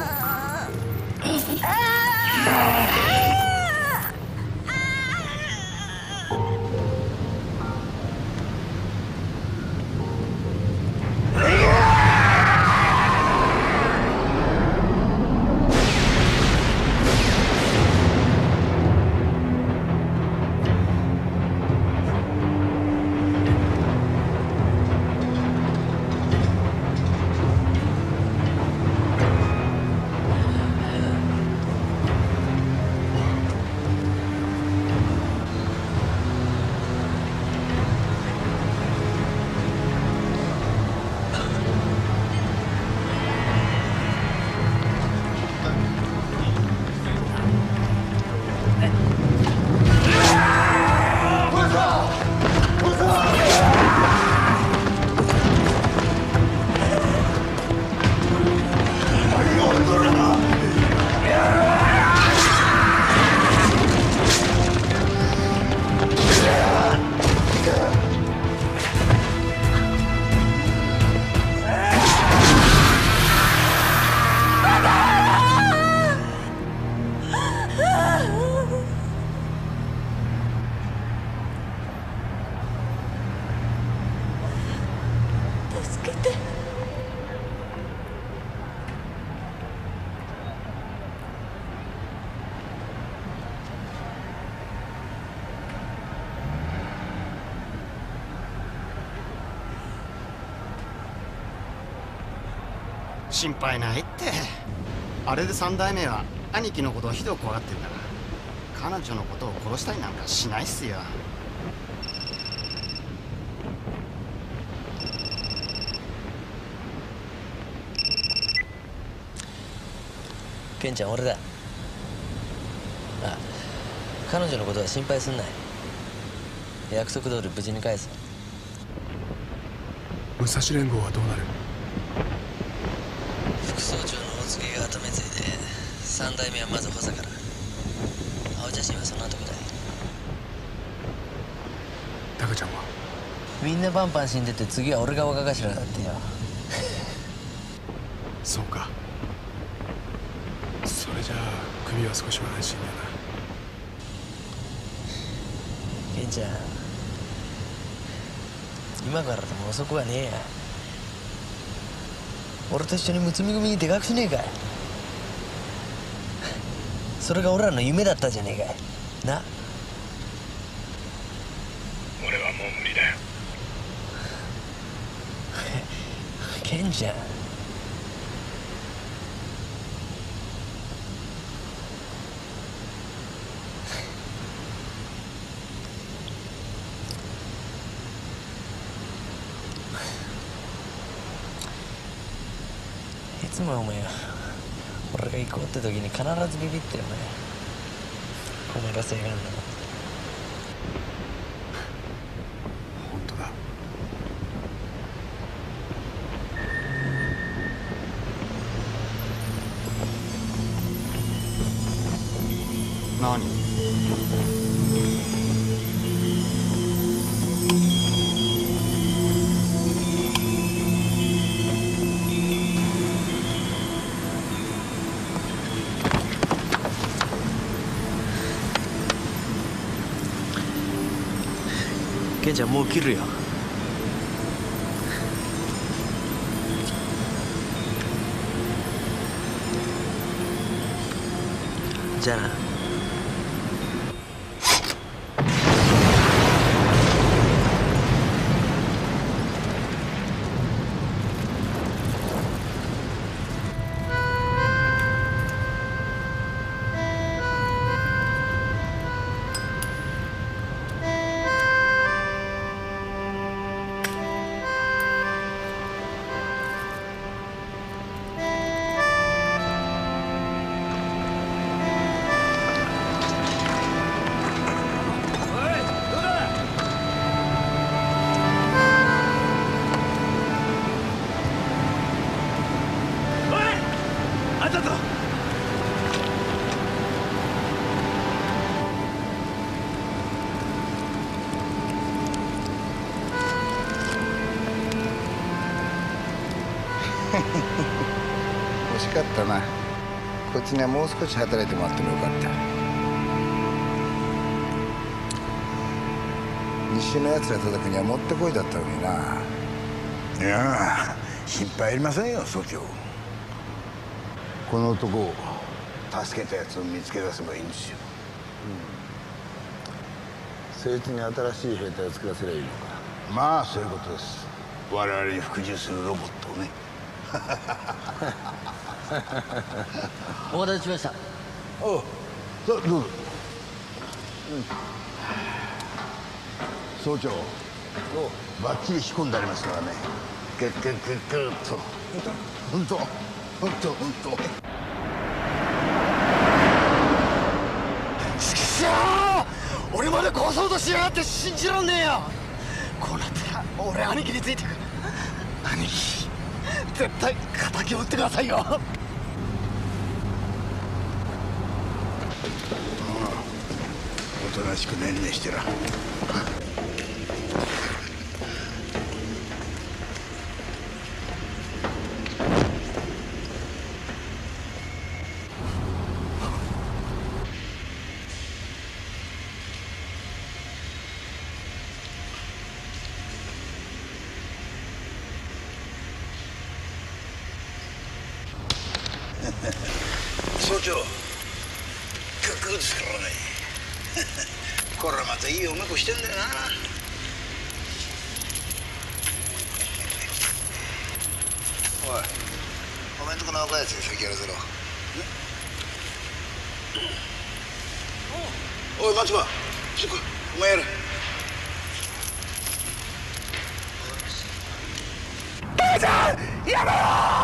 助けて。 心配ないって。あれで三代目は兄貴のことをひどく怖がってるから、彼女のことを殺したりなんかしないっすよ。 ケンちゃん、俺だ。あ、彼女のことは心配すんな。約束通り無事に返す。 武蔵連合はどうなる？ 副総長のお告げが後目ついて、三代目はまず補佐から。青写真はその後ぐらい。 タカちゃんは？ みんなパンパン死んでて、次は俺が若頭だってよ。 そうか。それじゃあ首は少しは安心だな。 ケンちゃん、今からでも遅くはねえや。俺と一緒にむつみ組に出かくしねえかい。それが俺らの夢だったじゃねえかいな。 俺はもう無理だよ。 ケンちゃん、いつもお前俺が行こうって時に必ずビビってよね。お前らせいがんだろ。 本当だ。 何？ ケンちゃん、もう切るよ。じゃあな。 惜しかったな。こっちにはもう少し働いてもらってもよかった。西のやつら叩くにはもってこいだったのにな。 いや心配いりませんよ、総長。この男を助けたやつを見つけ出せばいいんですよ。 うん、そいつに新しい兵隊を作らせりゃいいのか。 まあそういうことです。我々に服従するロボットをね。 お待たせしました。 おう、どうぞ。うん、総長、バッチリ仕込んでありますからね。グッグッグッグッと。本当、本当、本当。くそー！俺まで殺そうとしやがって信じらんねえよ。こうなったら俺兄貴についてくる。兄貴、絶対敵を撃ってくださいよ。 おとなしくねんねしてら。 総長極右ですからねこれまたいいおめこしてんだよな。おいお前んとこの若いやつに先やらせろ。おい松葉そこお前やれ。 ばあちゃんやめろ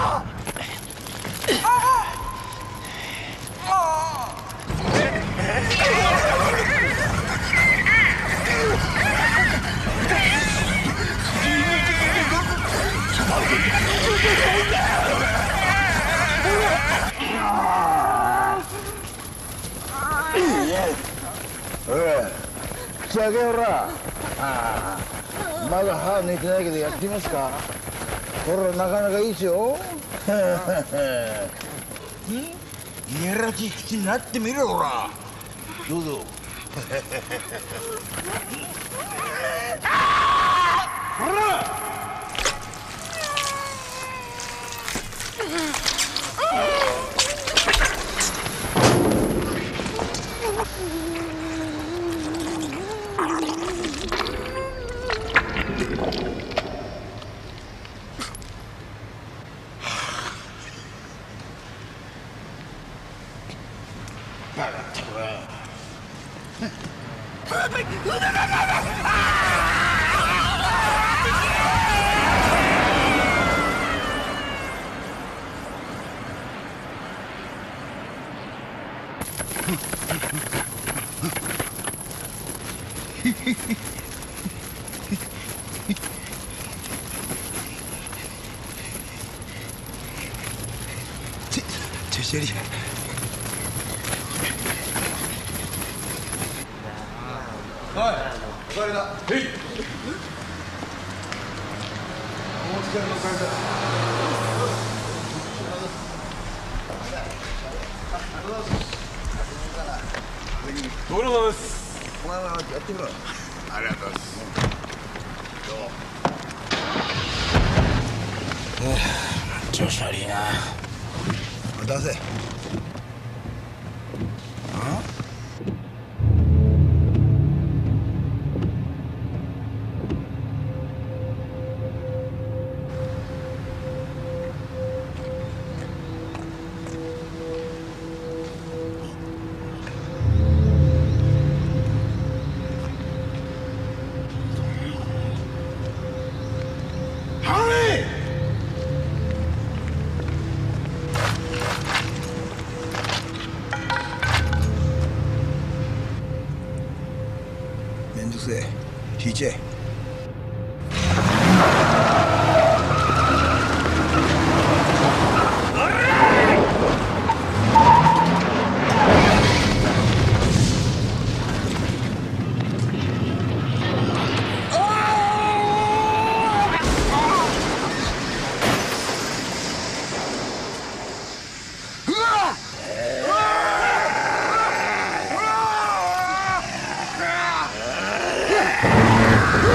おい口開けよら。ああまだ歯抜いてないけどやってみますか。これなかなかいいですよいやらしい口になってみろほら。どうぞほらバカってこれ調子悪い。おい、お帰りだ。へい。お疲れのお帰りだ。 ご苦労様です。 お前もやってみろ。ありがとうございます。どうも。調子悪いな。出せ。めんどくせえ。引いちゃえ。 うわっ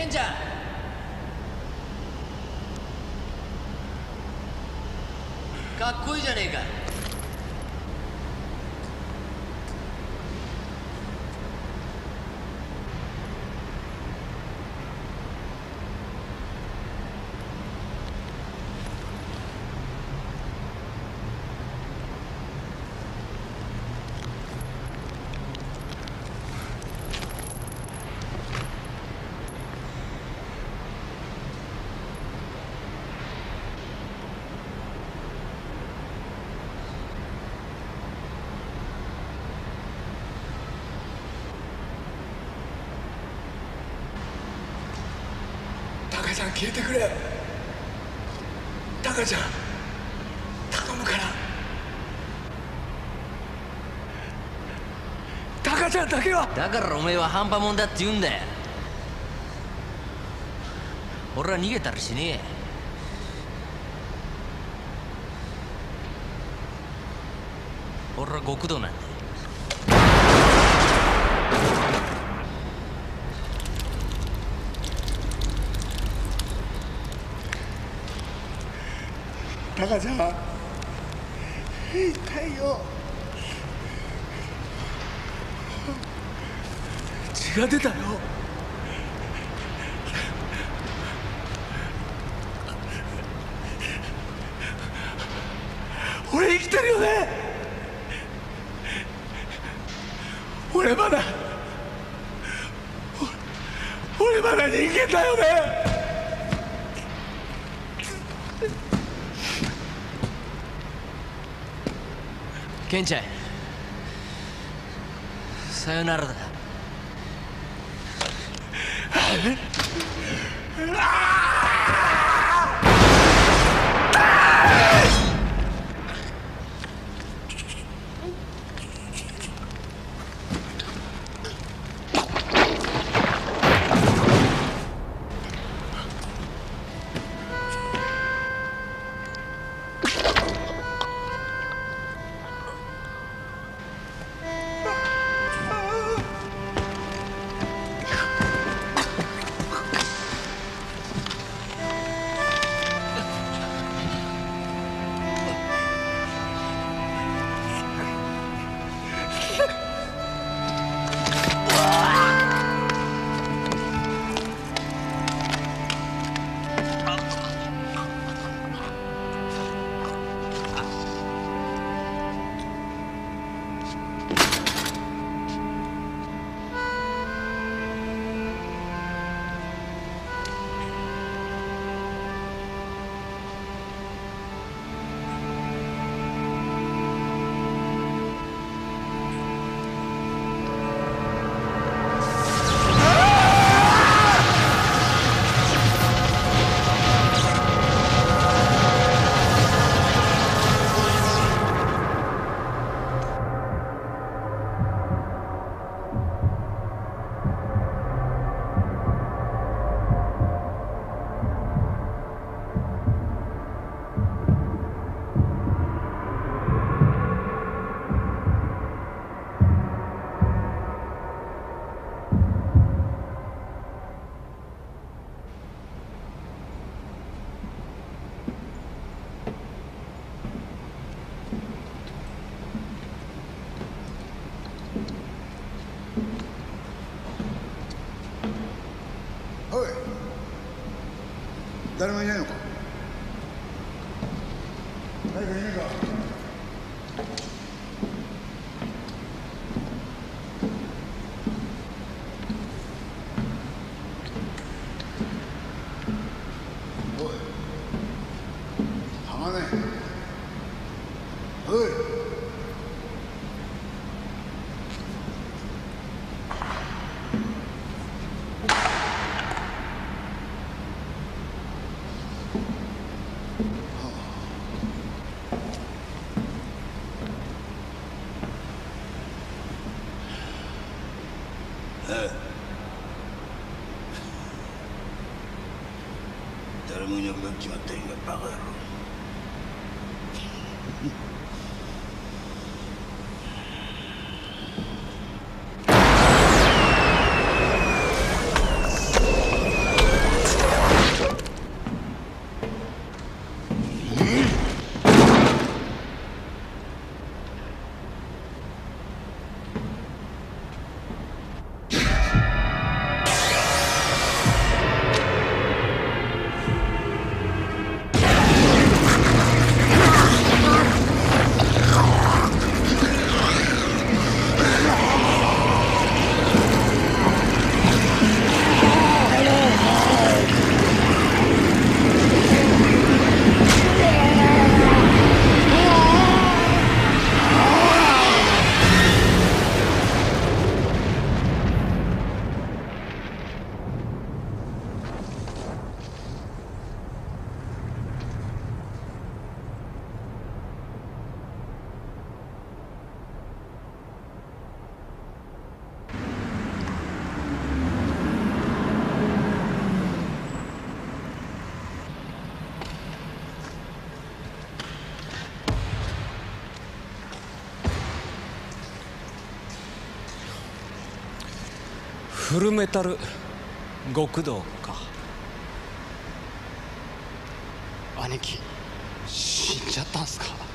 ンちゃん。かっこいいじゃねえか。 タカちゃん消えてくれ。タカちゃん頼むから。タカちゃんだけは。 だからおめえは半端もんだって言うんだよ。俺は逃げたりしねえ。俺は極道なんだよ。 タカちゃん痛いよ。血が出たよ。俺生きてるよね。俺まだ俺まだ人間だよね。 ケンちゃん、さよならだ。 おい、誰もいないのか。誰かいないか。おい、鋼。おい。誰もいなくなっちまったんや、バカ野郎。 フルメタル極道か。 兄貴死んじゃったんすか？